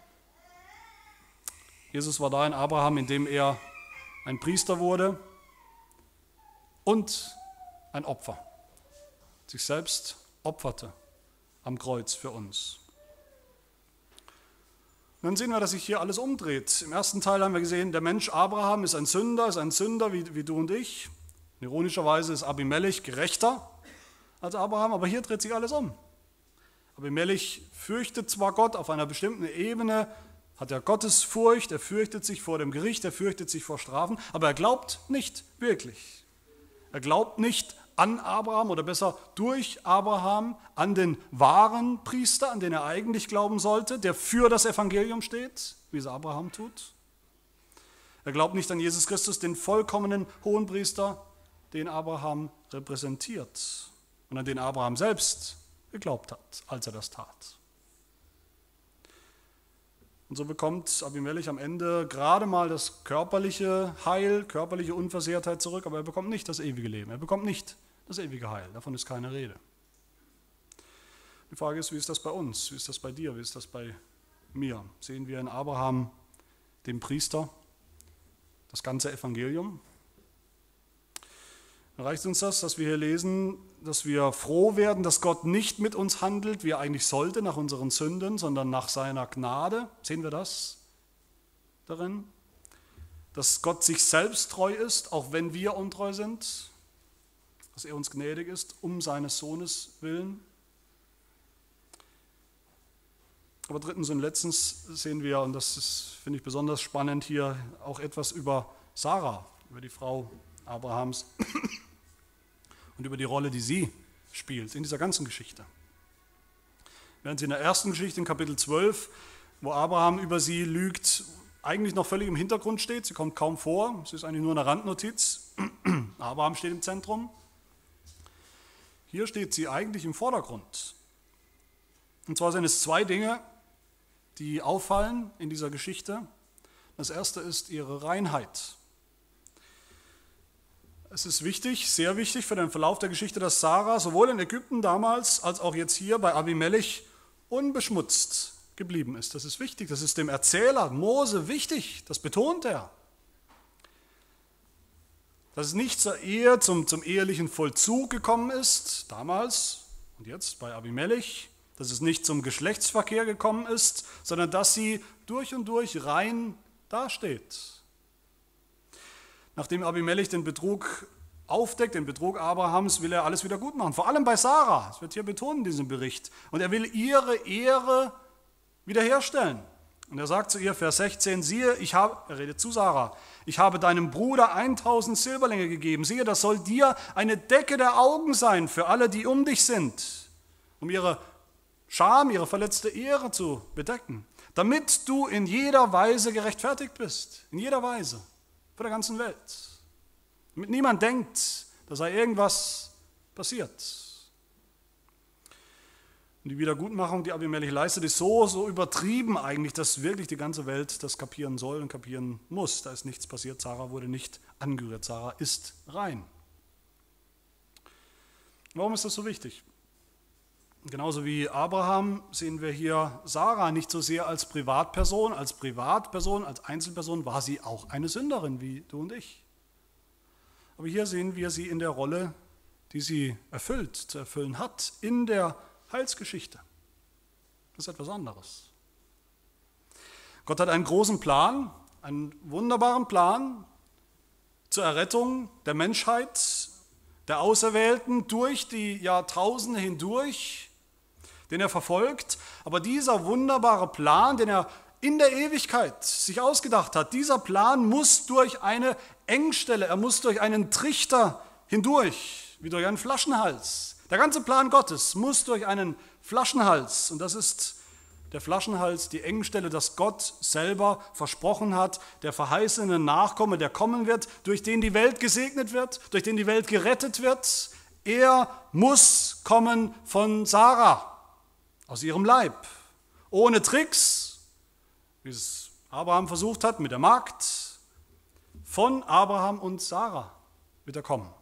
Jesus war da in Abraham, indem er ein Priester wurde und ein Opfer. Sich selbst opferte am Kreuz für uns. Und dann sehen wir, dass sich hier alles umdreht. Im ersten Teil haben wir gesehen, der Mensch Abraham ist ein Sünder wie du und ich. Ironischerweise ist Abimelech gerechter als Abraham, aber hier dreht sich alles um. Abimelech fürchtet zwar Gott auf einer bestimmten Ebene, hat er Gottesfurcht, er fürchtet sich vor dem Gericht, er fürchtet sich vor Strafen, aber er glaubt nicht wirklich. Er glaubt nicht an Abraham oder besser durch Abraham an den wahren Priester, an den er eigentlich glauben sollte, der für das Evangelium steht, wie es Abraham tut. Er glaubt nicht an Jesus Christus, den vollkommenen Hohenpriester, den Abraham repräsentiert und an den Abraham selbst geglaubt hat, als er das tat. Und so bekommt Abimelech am Ende gerade mal das körperliche Heil, körperliche Unversehrtheit zurück, aber er bekommt nicht das ewige Leben, er bekommt nicht das ewige Heil, davon ist keine Rede. Die Frage ist, wie ist das bei uns, wie ist das bei dir, wie ist das bei mir? Sehen wir in Abraham dem Priester, das ganze Evangelium. Reicht uns das, dass wir hier lesen, dass wir froh werden, dass Gott nicht mit uns handelt, wie er eigentlich sollte, nach unseren Sünden, sondern nach seiner Gnade? Sehen wir das darin? Dass Gott sich selbst treu ist, auch wenn wir untreu sind? Dass er uns gnädig ist, um seines Sohnes willen? Aber drittens und letztens sehen wir, und das ist, finde ich, besonders spannend hier, auch etwas über Sarah, über die Frau Abrahams und über die Rolle, die sie spielt in dieser ganzen Geschichte. Während sie in der ersten Geschichte, in Kapitel 12, wo Abraham über sie lügt, eigentlich noch völlig im Hintergrund steht, sie kommt kaum vor, sie ist eigentlich nur eine Randnotiz, Abraham steht im Zentrum. Hier steht sie eigentlich im Vordergrund. Und zwar sind es zwei Dinge, die auffallen in dieser Geschichte. Das erste ist ihre Reinheit. Es ist wichtig, sehr wichtig für den Verlauf der Geschichte, dass Sarah sowohl in Ägypten damals als auch jetzt hier bei Abimelech unbeschmutzt geblieben ist. Das ist wichtig, das ist dem Erzähler Mose wichtig, das betont er. Dass es nicht zur Ehe, zum ehelichen Vollzug gekommen ist, damals und jetzt bei Abimelech, dass es nicht zum Geschlechtsverkehr gekommen ist, sondern dass sie durch und durch rein dasteht. Nachdem Abimelech den Betrug aufdeckt, den Betrug Abrahams, will er alles wieder gut machen. Vor allem bei Sarah, das wird hier betont in diesem Bericht. Und er will ihre Ehre wiederherstellen. Und er sagt zu ihr, Vers 16, siehe, er redet zu Sarah, ich habe deinem Bruder 1000 Silberlinge gegeben. Siehe, das soll dir eine Decke der Augen sein für alle, die um dich sind, um ihre Scham, ihre verletzte Ehre zu bedecken, damit du in jeder Weise gerechtfertigt bist, in jeder Weise, vor der ganzen Welt. Damit niemand denkt, da sei irgendwas passiert. Und die Wiedergutmachung, die Abimelech leistet, ist so übertrieben eigentlich, dass wirklich die ganze Welt das kapieren soll und kapieren muss. Da ist nichts passiert, Sarah wurde nicht angerührt, Sarah ist rein. Warum ist das so wichtig? Genauso wie Abraham sehen wir hier Sarah nicht so sehr als Privatperson, als Einzelperson war sie auch eine Sünderin wie du und ich. Aber hier sehen wir sie in der Rolle, die sie zu erfüllen hat, in der Heilsgeschichte. Das ist etwas anderes. Gott hat einen großen Plan, einen wunderbaren Plan zur Errettung der Menschheit, der Auserwählten durch die Jahrtausende hindurch, den er verfolgt. Aber dieser wunderbare Plan, den er in der Ewigkeit sich ausgedacht hat, dieser Plan muss durch eine Engstelle, er muss durch einen Trichter hindurch, wie durch einen Flaschenhals. Der ganze Plan Gottes muss durch einen Flaschenhals, und das ist der Flaschenhals, die Engstelle, dass Gott selber versprochen hat, der verheißene Nachkomme, der kommen wird, durch den die Welt gesegnet wird, durch den die Welt gerettet wird. Er muss kommen von Sarah, aus ihrem Leib, ohne Tricks, wie es Abraham versucht hat mit der Magd. Von Abraham und Sarah wird er kommen.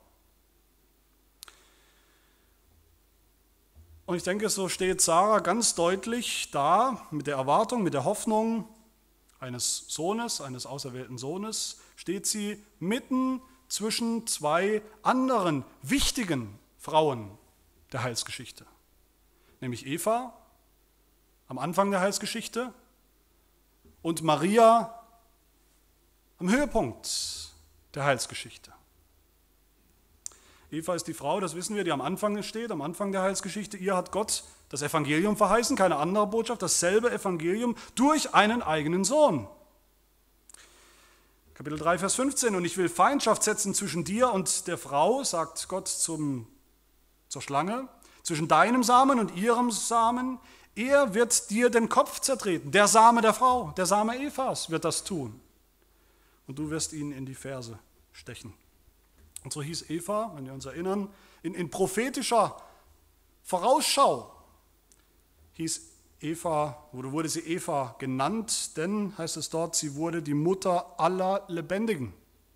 Und ich denke, so steht Sarah ganz deutlich da mit der Erwartung, mit der Hoffnung eines Sohnes, eines auserwählten Sohnes, steht sie mitten zwischen zwei anderen wichtigen Frauen der Heilsgeschichte. Nämlich Eva am Anfang der Heilsgeschichte und Maria am Höhepunkt der Heilsgeschichte. Eva ist die Frau, das wissen wir, die am Anfang steht, am Anfang der Heilsgeschichte. Ihr hat Gott das Evangelium verheißen, keine andere Botschaft, dasselbe Evangelium durch einen eigenen Sohn. Kapitel 3, Vers 15, und ich will Feindschaft setzen zwischen dir und der Frau, sagt Gott zur Schlange, zwischen deinem Samen und ihrem Samen. Er wird dir den Kopf zertreten, der Same der Frau, der Same Evas wird das tun. Und du wirst ihn in die Ferse stechen. Und so hieß Eva, wenn wir uns erinnern, in prophetischer Vorausschau wurde sie Eva genannt, denn, heißt es dort, sie wurde die Mutter aller Lebendigen.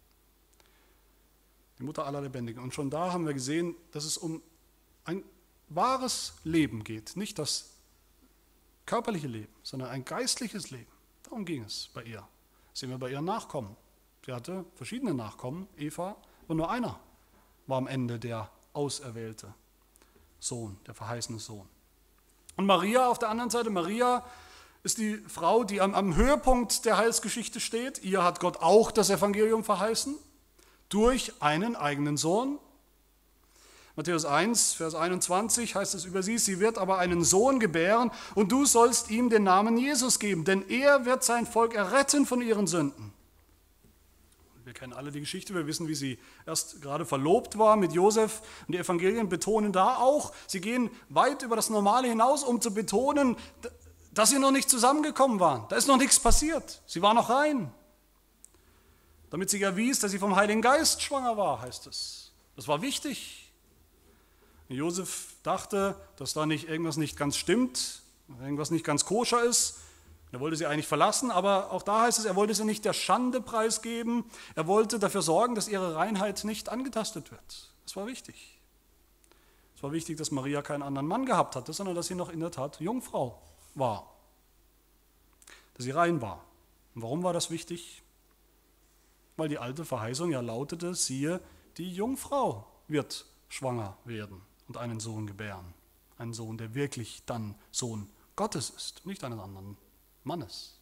Die Mutter aller Lebendigen. Und schon da haben wir gesehen, dass es um ein wahres Leben geht. Nicht das körperliche Leben, sondern ein geistliches Leben. Darum ging es bei ihr. Das sehen wir bei ihren Nachkommen. Sie hatte verschiedene Nachkommen, Eva, aber nur einer war am Ende der auserwählte Sohn, der verheißene Sohn. Und Maria auf der anderen Seite, Maria ist die Frau, die am Höhepunkt der Heilsgeschichte steht. Ihr hat Gott auch das Evangelium verheißen, durch einen eigenen Sohn. Matthäus 1, Vers 21 heißt es über sie, sie wird aber einen Sohn gebären und du sollst ihm den Namen Jesus geben, denn er wird sein Volk erretten von ihren Sünden. Wir kennen alle die Geschichte, wir wissen, wie sie erst gerade verlobt war mit Josef und die Evangelien betonen da auch, sie gehen weit über das Normale hinaus, um zu betonen, dass sie noch nicht zusammengekommen waren. Da ist noch nichts passiert, sie war noch rein. Damit sie erwies, dass sie vom Heiligen Geist schwanger war, heißt es. Das war wichtig. Josef dachte, dass da nicht irgendwas nicht ganz stimmt, irgendwas nicht ganz koscher ist. Er wollte sie eigentlich verlassen, aber auch da heißt es, er wollte sie nicht der Schande preisgeben. Er wollte dafür sorgen, dass ihre Reinheit nicht angetastet wird. Das war wichtig. Es war wichtig, dass Maria keinen anderen Mann gehabt hatte, sondern dass sie noch in der Tat Jungfrau war. Dass sie rein war. Und warum war das wichtig? Weil die alte Verheißung ja lautete, siehe, die Jungfrau wird schwanger werden und einen Sohn gebären. Einen Sohn, der wirklich dann Sohn Gottes ist, nicht eines anderen Mannes.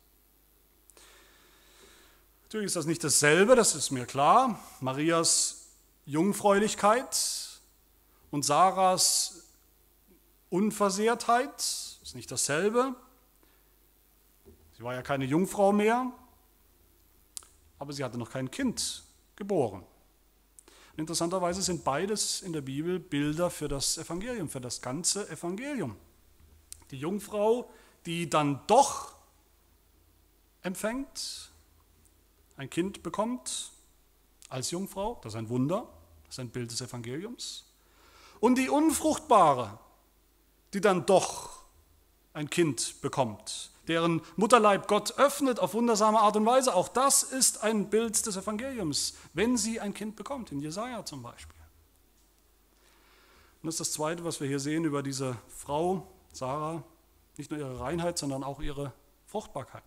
Natürlich ist das nicht dasselbe, das ist mir klar. Marias Jungfräulichkeit und Sarahs Unversehrtheit ist nicht dasselbe. Sie war ja keine Jungfrau mehr, aber sie hatte noch kein Kind geboren. Interessanterweise sind beides in der Bibel Bilder für das Evangelium, für das ganze Evangelium. Die Jungfrau, die dann doch empfängt, ein Kind bekommt als Jungfrau, das ist ein Wunder, das ist ein Bild des Evangeliums. Und die Unfruchtbare, die dann doch ein Kind bekommt, deren Mutterleib Gott öffnet auf wundersame Art und Weise. Auch das ist ein Bild des Evangeliums, wenn sie ein Kind bekommt, in Jesaja zum Beispiel. Und das ist das Zweite, was wir hier sehen über diese Frau, Sarah, nicht nur ihre Reinheit, sondern auch ihre Fruchtbarkeit.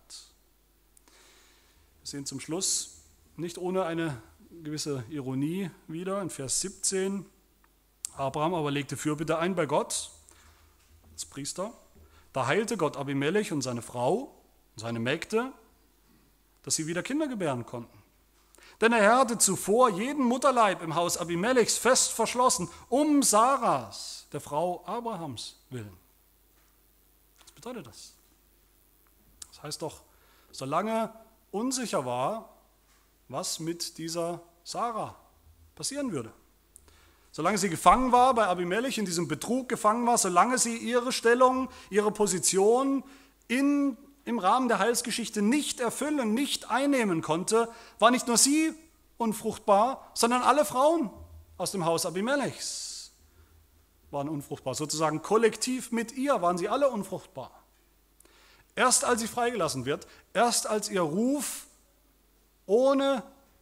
Wir sehen zum Schluss, nicht ohne eine gewisse Ironie wieder, in Vers 17, Abraham aber legte Fürbitte ein bei Gott als Priester. Da heilte Gott Abimelech und seine Frau und seine Mägde, dass sie wieder Kinder gebären konnten. Denn der Herr hatte zuvor jeden Mutterleib im Haus Abimelechs fest verschlossen, um Sarahs, der Frau Abrahams, willen. Was bedeutet das? Das heißt doch, solange unsicher war, was mit dieser Sarah passieren würde. Solange sie gefangen war bei Abimelech, in diesem Betrug gefangen war, solange sie ihre Stellung, ihre Position im Rahmen der Heilsgeschichte nicht erfüllen, nicht einnehmen konnte, war nicht nur sie unfruchtbar, sondern alle Frauen aus dem Haus Abimelechs waren unfruchtbar. Sozusagen kollektiv mit ihr waren sie alle unfruchtbar. Erst als sie freigelassen wird, erst als ihr Ruf ohne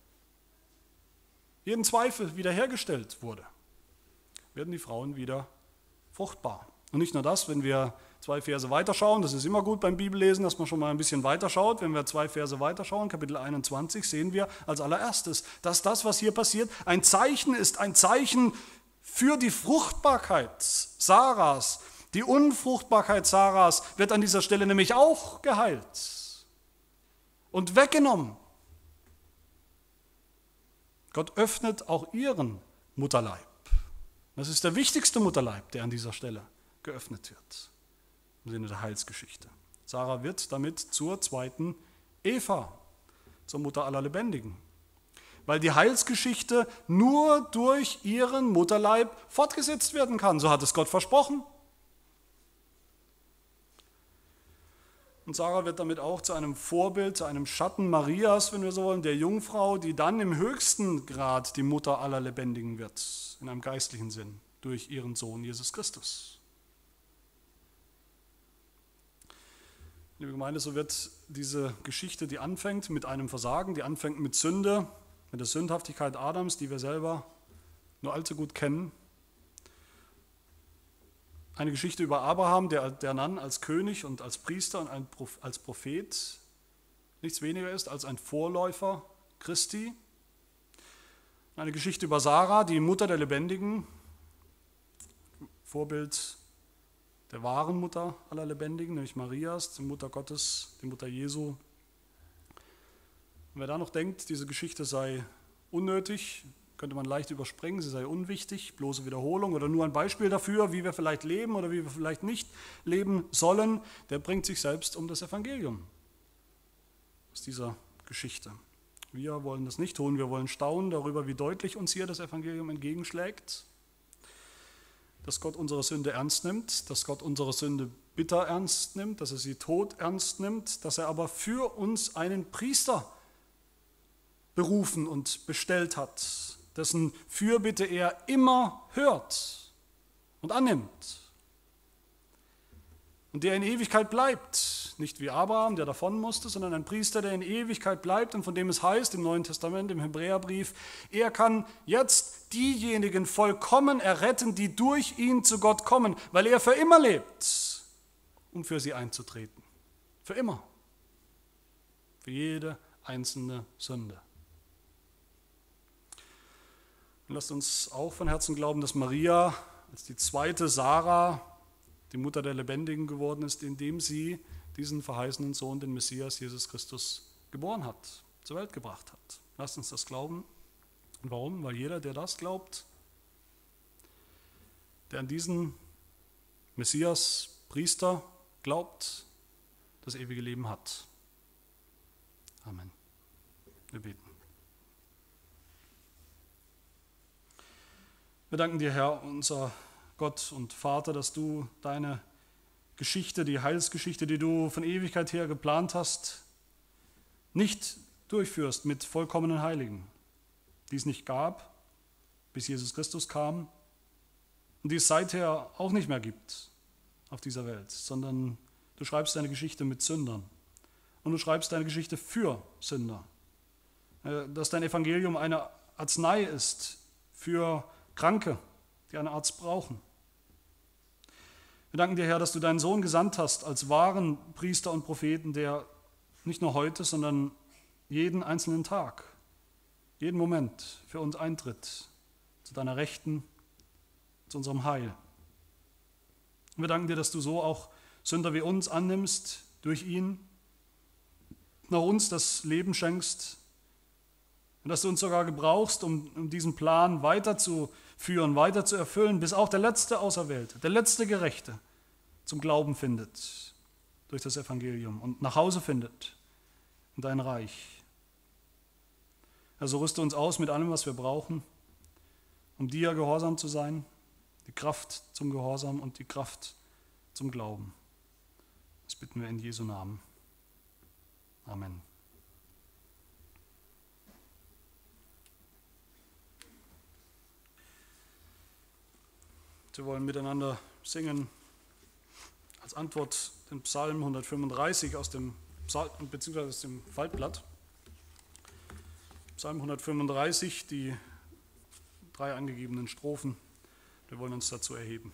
jeden Zweifel wiederhergestellt wurde, werden die Frauen wieder fruchtbar. Und nicht nur das, wenn wir 2 Verse weiterschauen, das ist immer gut beim Bibellesen, dass man schon mal ein bisschen weiterschaut. Wenn wir 2 Verse weiterschauen, Kapitel 21, sehen wir als allererstes, dass das, was hier passiert, ein Zeichen ist, ein Zeichen für die Fruchtbarkeit Sarahs. Die Unfruchtbarkeit Sarahs wird an dieser Stelle nämlich auch geheilt und weggenommen. Gott öffnet auch ihren Mutterleib. Das ist der wichtigste Mutterleib, der an dieser Stelle geöffnet wird, im Sinne der Heilsgeschichte. Sarah wird damit zur zweiten Eva, zur Mutter aller Lebendigen, weil die Heilsgeschichte nur durch ihren Mutterleib fortgesetzt werden kann. So hat es Gott versprochen. Und Sarah wird damit auch zu einem Vorbild, zu einem Schatten Marias, wenn wir so wollen, der Jungfrau, die dann im höchsten Grad die Mutter aller Lebendigen wird, in einem geistlichen Sinn, durch ihren Sohn Jesus Christus. Liebe Gemeinde, so wird diese Geschichte, die anfängt mit einem Versagen, die anfängt mit Sünde, mit der Sündhaftigkeit Adams, die wir selber nur allzu gut kennen. Eine Geschichte über Abraham, der dann als König und als Priester und als Prophet nichts weniger ist als ein Vorläufer Christi. Eine Geschichte über Sarah, die Mutter der Lebendigen, Vorbild der wahren Mutter aller Lebendigen, nämlich Marias, die Mutter Gottes, die Mutter Jesu. Und wer da noch denkt, diese Geschichte sei unnötig, könnte man leicht überspringen, sie sei unwichtig, bloße Wiederholung oder nur ein Beispiel dafür, wie wir vielleicht leben oder wie wir vielleicht nicht leben sollen, der bringt sich selbst um das Evangelium aus dieser Geschichte. Wir wollen das nicht tun, wir wollen staunen darüber, wie deutlich uns hier das Evangelium entgegenschlägt, dass Gott unsere Sünde ernst nimmt, dass Gott unsere Sünde bitter ernst nimmt, dass er sie tot ernst nimmt, dass er aber für uns einen Priester berufen und bestellt hat, dessen Fürbitte er immer hört und annimmt. Und der in Ewigkeit bleibt, nicht wie Abraham, der davon musste, sondern ein Priester, der in Ewigkeit bleibt und von dem es heißt im Neuen Testament, im Hebräerbrief, er kann jetzt diejenigen vollkommen erretten, die durch ihn zu Gott kommen, weil er für immer lebt, um für sie einzutreten. Für immer. Für jede einzelne Sünde. Und lasst uns auch von Herzen glauben, dass Maria als die zweite Sarah die Mutter der Lebendigen geworden ist, indem sie diesen verheißenen Sohn, den Messias, Jesus Christus, geboren hat, zur Welt gebracht hat. Lasst uns das glauben. Und warum? Weil jeder, der das glaubt, der an diesen Messias, Priester, glaubt, das ewige Leben hat. Amen. Wir beten. Wir danken dir, Herr, unser Gott und Vater, dass du deine Geschichte, die Heilsgeschichte, die du von Ewigkeit her geplant hast, nicht durchführst mit vollkommenen Heiligen, die es nicht gab, bis Jesus Christus kam und die es seither auch nicht mehr gibt auf dieser Welt, sondern du schreibst deine Geschichte mit Sündern und du schreibst deine Geschichte für Sünder, dass dein Evangelium eine Arznei ist für Kranke, die einen Arzt brauchen. Wir danken dir, Herr, dass du deinen Sohn gesandt hast als wahren Priester und Propheten, der nicht nur heute, sondern jeden einzelnen Tag, jeden Moment für uns eintritt, zu deiner Rechten, zu unserem Heil. Und wir danken dir, dass du so auch Sünder wie uns annimmst durch ihn, und auch uns das Leben schenkst und dass du uns sogar gebrauchst, um diesen Plan weiterzuführen, weiter zu erfüllen, bis auch der letzte Auserwählte, der letzte Gerechte zum Glauben findet durch das Evangelium und nach Hause findet in dein Reich. Also rüste uns aus mit allem, was wir brauchen, um dir gehorsam zu sein, die Kraft zum Gehorsam und die Kraft zum Glauben. Das bitten wir in Jesu Namen. Amen. Wir wollen miteinander singen als Antwort den Psalm 135 aus dem Faltblatt. Psalm 135, die 3 angegebenen Strophen. Wir wollen uns dazu erheben.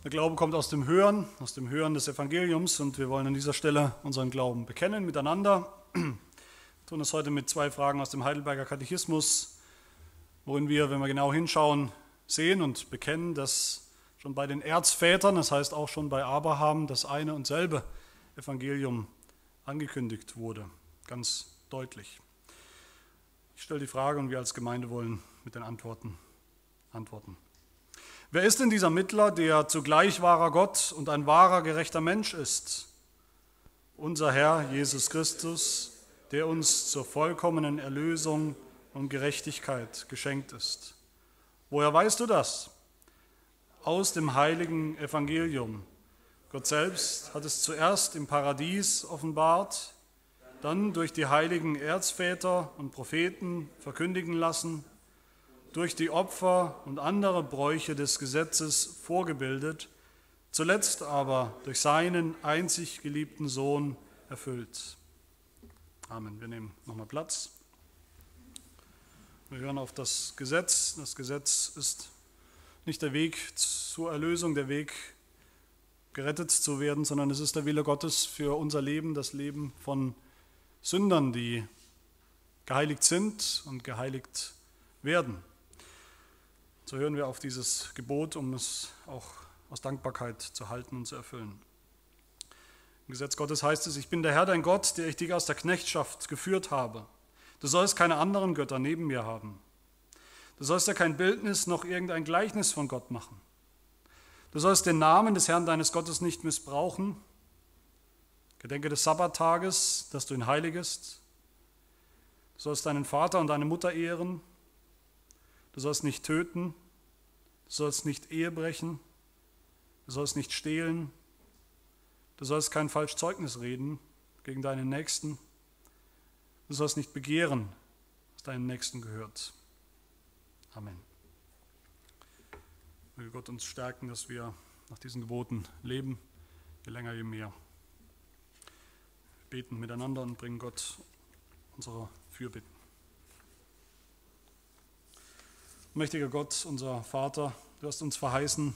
Der Glaube kommt aus dem Hören des Evangeliums, und wir wollen an dieser Stelle unseren Glauben bekennen miteinander. Wir tun das heute mit 2 Fragen aus dem Heidelberger Katechismus, worin wir, wenn wir genau hinschauen, sehen und bekennen, dass schon bei den Erzvätern, das heißt auch schon bei Abraham, das eine und selbe Evangelium angekündigt wurde, ganz deutlich. Ich stelle die Frage und wir als Gemeinde wollen mit den Antworten. Wer ist denn dieser Mittler, der zugleich wahrer Gott und ein wahrer, gerechter Mensch ist? Unser Herr Jesus Christus, der uns zur vollkommenen Erlösung und Gerechtigkeit geschenkt ist. Woher weißt du das? Aus dem heiligen Evangelium. Gott selbst hat es zuerst im Paradies offenbart, dann durch die heiligen Erzväter und Propheten verkündigen lassen, durch die Opfer und andere Bräuche des Gesetzes vorgebildet, zuletzt aber durch seinen einzig geliebten Sohn erfüllt. Amen. Wir nehmen nochmal Platz. Wir hören auf das Gesetz. Das Gesetz ist nicht der Weg zur Erlösung, der Weg, gerettet zu werden, sondern es ist der Wille Gottes für unser Leben, das Leben von Sündern, die geheiligt sind und geheiligt werden. So hören wir auf dieses Gebot, um es auch aus Dankbarkeit zu halten und zu erfüllen. Im Gesetz Gottes heißt es: Ich bin der Herr, dein Gott, der ich dich aus der Knechtschaft geführt habe. Du sollst keine anderen Götter neben mir haben. Du sollst ja kein Bildnis noch irgendein Gleichnis von Gott machen. Du sollst den Namen des Herrn deines Gottes nicht missbrauchen. Gedenke des Sabbattages, dass du ihn heiligest. Du sollst deinen Vater und deine Mutter ehren. Du sollst nicht töten. Du sollst nicht Ehe brechen. Du sollst nicht stehlen. Du sollst kein Falschzeugnis reden gegen deinen Nächsten. Du sollst nicht begehren, was deinem Nächsten gehört. Amen. Möge Gott uns stärken, dass wir nach diesen Geboten leben, je länger, je mehr. Wir beten miteinander und bringen Gott unsere Fürbitten. Mächtiger Gott, unser Vater, du hast uns verheißen,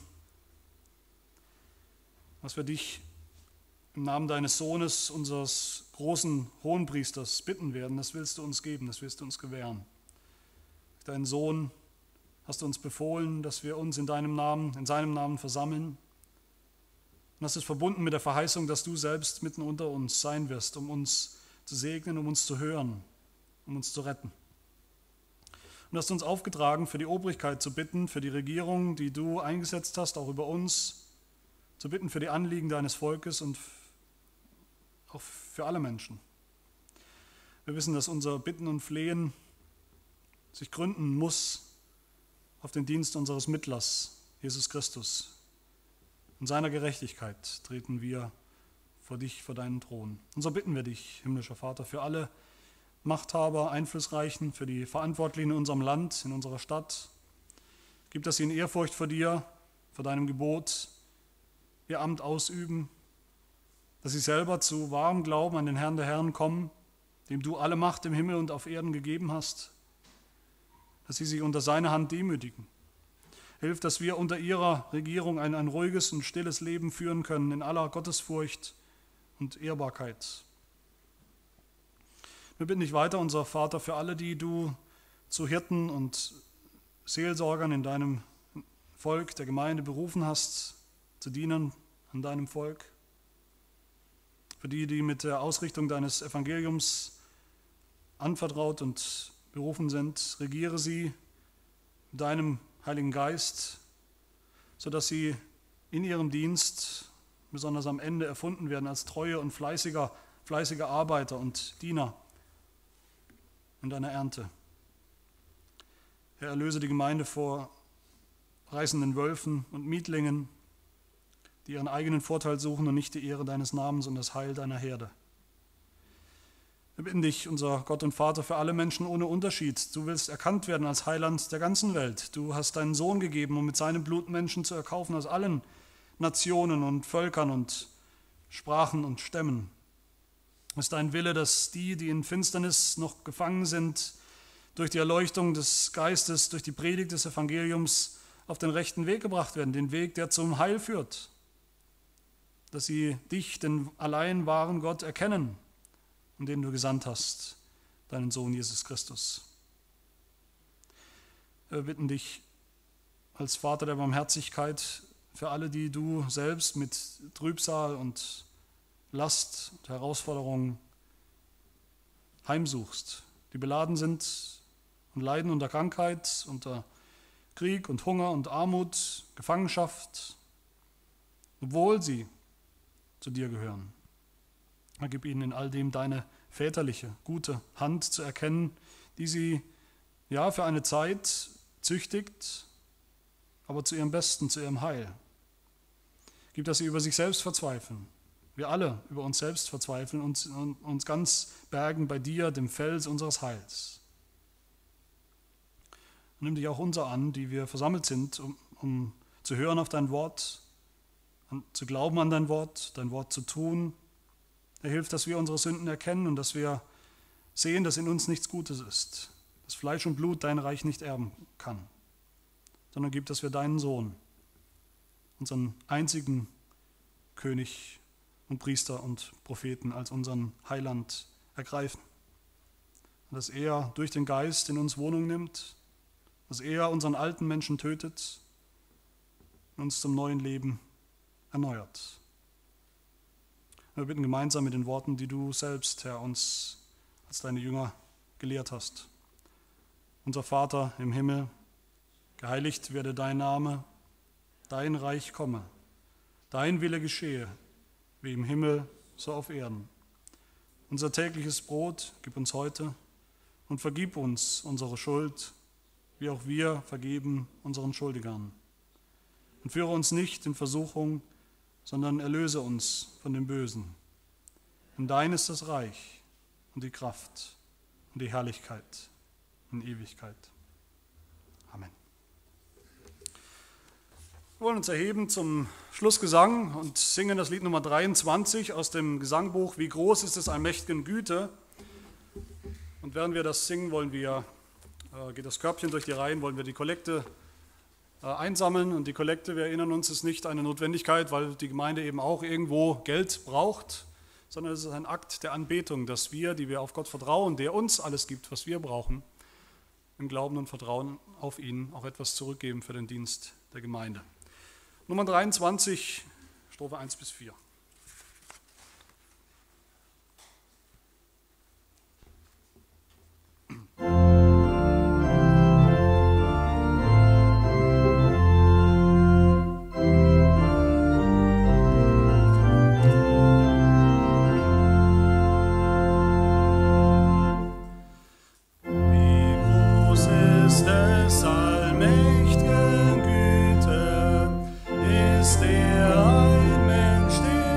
dass wir dich im Namen deines Sohnes, unseres großen Hohenpriesters, bitten werden. Das willst du uns geben, das willst du uns gewähren. Dein Sohn hast du uns befohlen, dass wir uns in seinem Namen versammeln. Und das ist verbunden mit der Verheißung, dass du selbst mitten unter uns sein wirst, um uns zu segnen, um uns zu hören, um uns zu retten. Und hast uns aufgetragen, für die Obrigkeit zu bitten, für die Regierung, die du eingesetzt hast, auch über uns, zu bitten für die Anliegen deines Volkes und auch für alle Menschen. Wir wissen, dass unser Bitten und Flehen sich gründen muss auf den Dienst unseres Mittlers, Jesus Christus. In seiner Gerechtigkeit treten wir vor dich, vor deinen Thron. Und so bitten wir dich, himmlischer Vater, für alle Machthaber, Einflussreichen, für die Verantwortlichen in unserem Land, in unserer Stadt. Gib, dass sie in Ehrfurcht vor dir, vor deinem Gebot, ihr Amt ausüben, dass sie selber zu wahrem Glauben an den Herrn der Herren kommen, dem du alle Macht im Himmel und auf Erden gegeben hast, dass sie sich unter seine Hand demütigen. Hilf, dass wir unter ihrer Regierung ein ruhiges und stilles Leben führen können, in aller Gottesfurcht und Ehrbarkeit. Wir bitten dich weiter, unser Vater, für alle, die du zu Hirten und Seelsorgern in deinem Volk, der Gemeinde berufen hast, zu dienen an deinem Volk. Für die, die mit der Ausrichtung deines Evangeliums anvertraut und berufen sind, regiere sie mit deinem Heiligen Geist, sodass sie in ihrem Dienst, besonders am Ende, erfunden werden als treue und fleißige Arbeiter und Diener in deiner Ernte. Herr, erlöse die Gemeinde vor reißenden Wölfen und Mietlingen, die ihren eigenen Vorteil suchen und nicht die Ehre deines Namens und das Heil deiner Herde. Wir bitten dich, unser Gott und Vater, für alle Menschen ohne Unterschied. Du willst erkannt werden als Heiland der ganzen Welt. Du hast deinen Sohn gegeben, um mit seinem Blut Menschen zu erkaufen aus allen Nationen und Völkern und Sprachen und Stämmen. Es ist dein Wille, dass die in Finsternis noch gefangen sind, durch die Erleuchtung des Geistes, durch die Predigt des Evangeliums auf den rechten Weg gebracht werden, den Weg, der zum Heil führt. Dass sie dich, den allein wahren Gott, erkennen, und den du gesandt hast, deinen Sohn Jesus Christus. Wir bitten dich als Vater der Barmherzigkeit für alle, die du selbst mit Trübsal und Last und Herausforderungen heimsuchst, die beladen sind und leiden unter Krankheit, unter Krieg und Hunger und Armut, Gefangenschaft, obwohl sie zu dir gehören. Gib ihnen in all dem deine väterliche, gute Hand zu erkennen, die sie ja für eine Zeit züchtigt, aber zu ihrem Besten, zu ihrem Heil. Gib, dass sie über sich selbst verzweifeln. Wir alle über uns selbst verzweifeln und uns ganz bergen bei dir, dem Fels unseres Heils. Und nimm dich auch unser an, die wir versammelt sind, um zu hören auf dein Wort, zu glauben an dein Wort zu tun. Er hilft, dass wir unsere Sünden erkennen und dass wir sehen, dass in uns nichts Gutes ist, dass Fleisch und Blut dein Reich nicht erben kann, sondern gib, dass wir deinen Sohn, unseren einzigen König und Priester und Propheten als unseren Heiland ergreifen. Und dass er durch den Geist in uns Wohnung nimmt, dass er unseren alten Menschen tötet und uns zum neuen Leben erneuert. Wir bitten gemeinsam mit den Worten, die du selbst, Herr, uns als deine Jünger gelehrt hast. Unser Vater im Himmel, geheiligt werde dein Name, dein Reich komme, dein Wille geschehe, wie im Himmel, so auf Erden. Unser tägliches Brot gib uns heute und vergib uns unsere Schuld, wie auch wir vergeben unseren Schuldigern. Und führe uns nicht in Versuchung, sondern erlöse uns von dem Bösen. Denn dein ist das Reich und die Kraft und die Herrlichkeit in Ewigkeit. Amen. Wir wollen uns erheben zum Schlussgesang und singen das Lied Nummer 23 aus dem Gesangbuch Wie groß ist des allmächtigen Güte. Und während wir das singen, geht das Körbchen durch die Reihen, wollen wir die Kollekte einsammeln. Und die Kollekte, wir erinnern uns, ist nicht eine Notwendigkeit, weil die Gemeinde eben auch irgendwo Geld braucht, sondern es ist ein Akt der Anbetung, dass wir, die wir auf Gott vertrauen, der uns alles gibt, was wir brauchen, im Glauben und Vertrauen auf ihn auch etwas zurückgeben für den Dienst der Gemeinde. Nummer 23, Strophe 1 bis 4. Ist er ein Mensch, der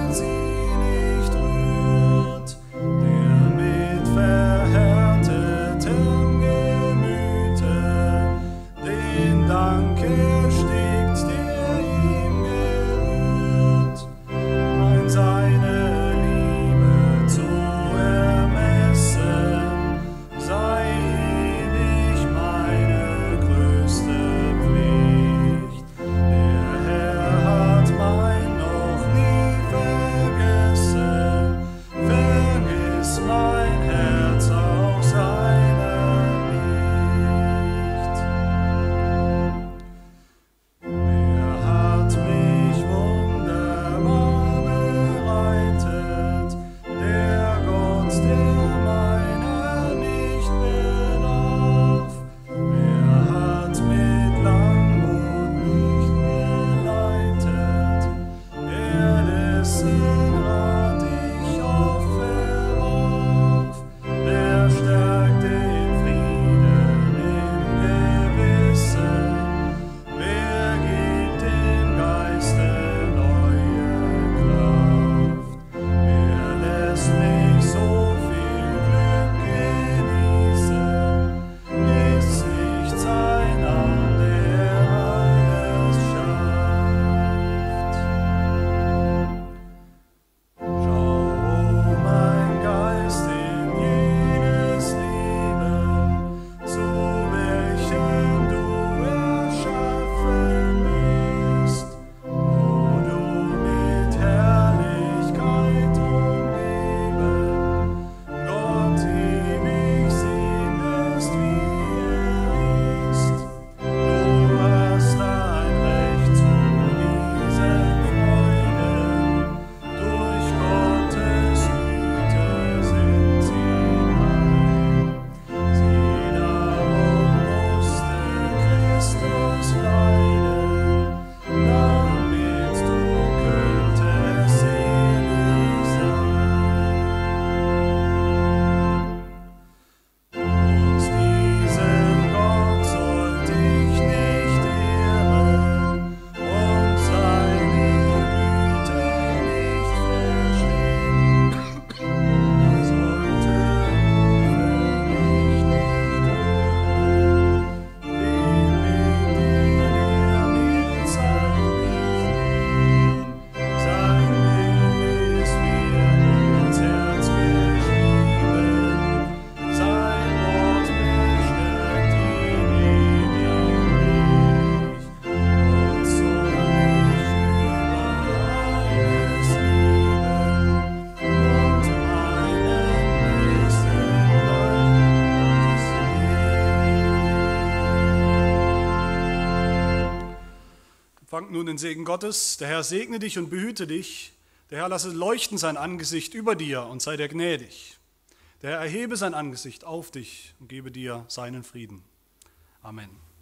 Empfangt nun den Segen Gottes. Der Herr segne dich und behüte dich. Der Herr lasse leuchten sein Angesicht über dir und sei dir gnädig. Der Herr erhebe sein Angesicht auf dich und gebe dir seinen Frieden. Amen.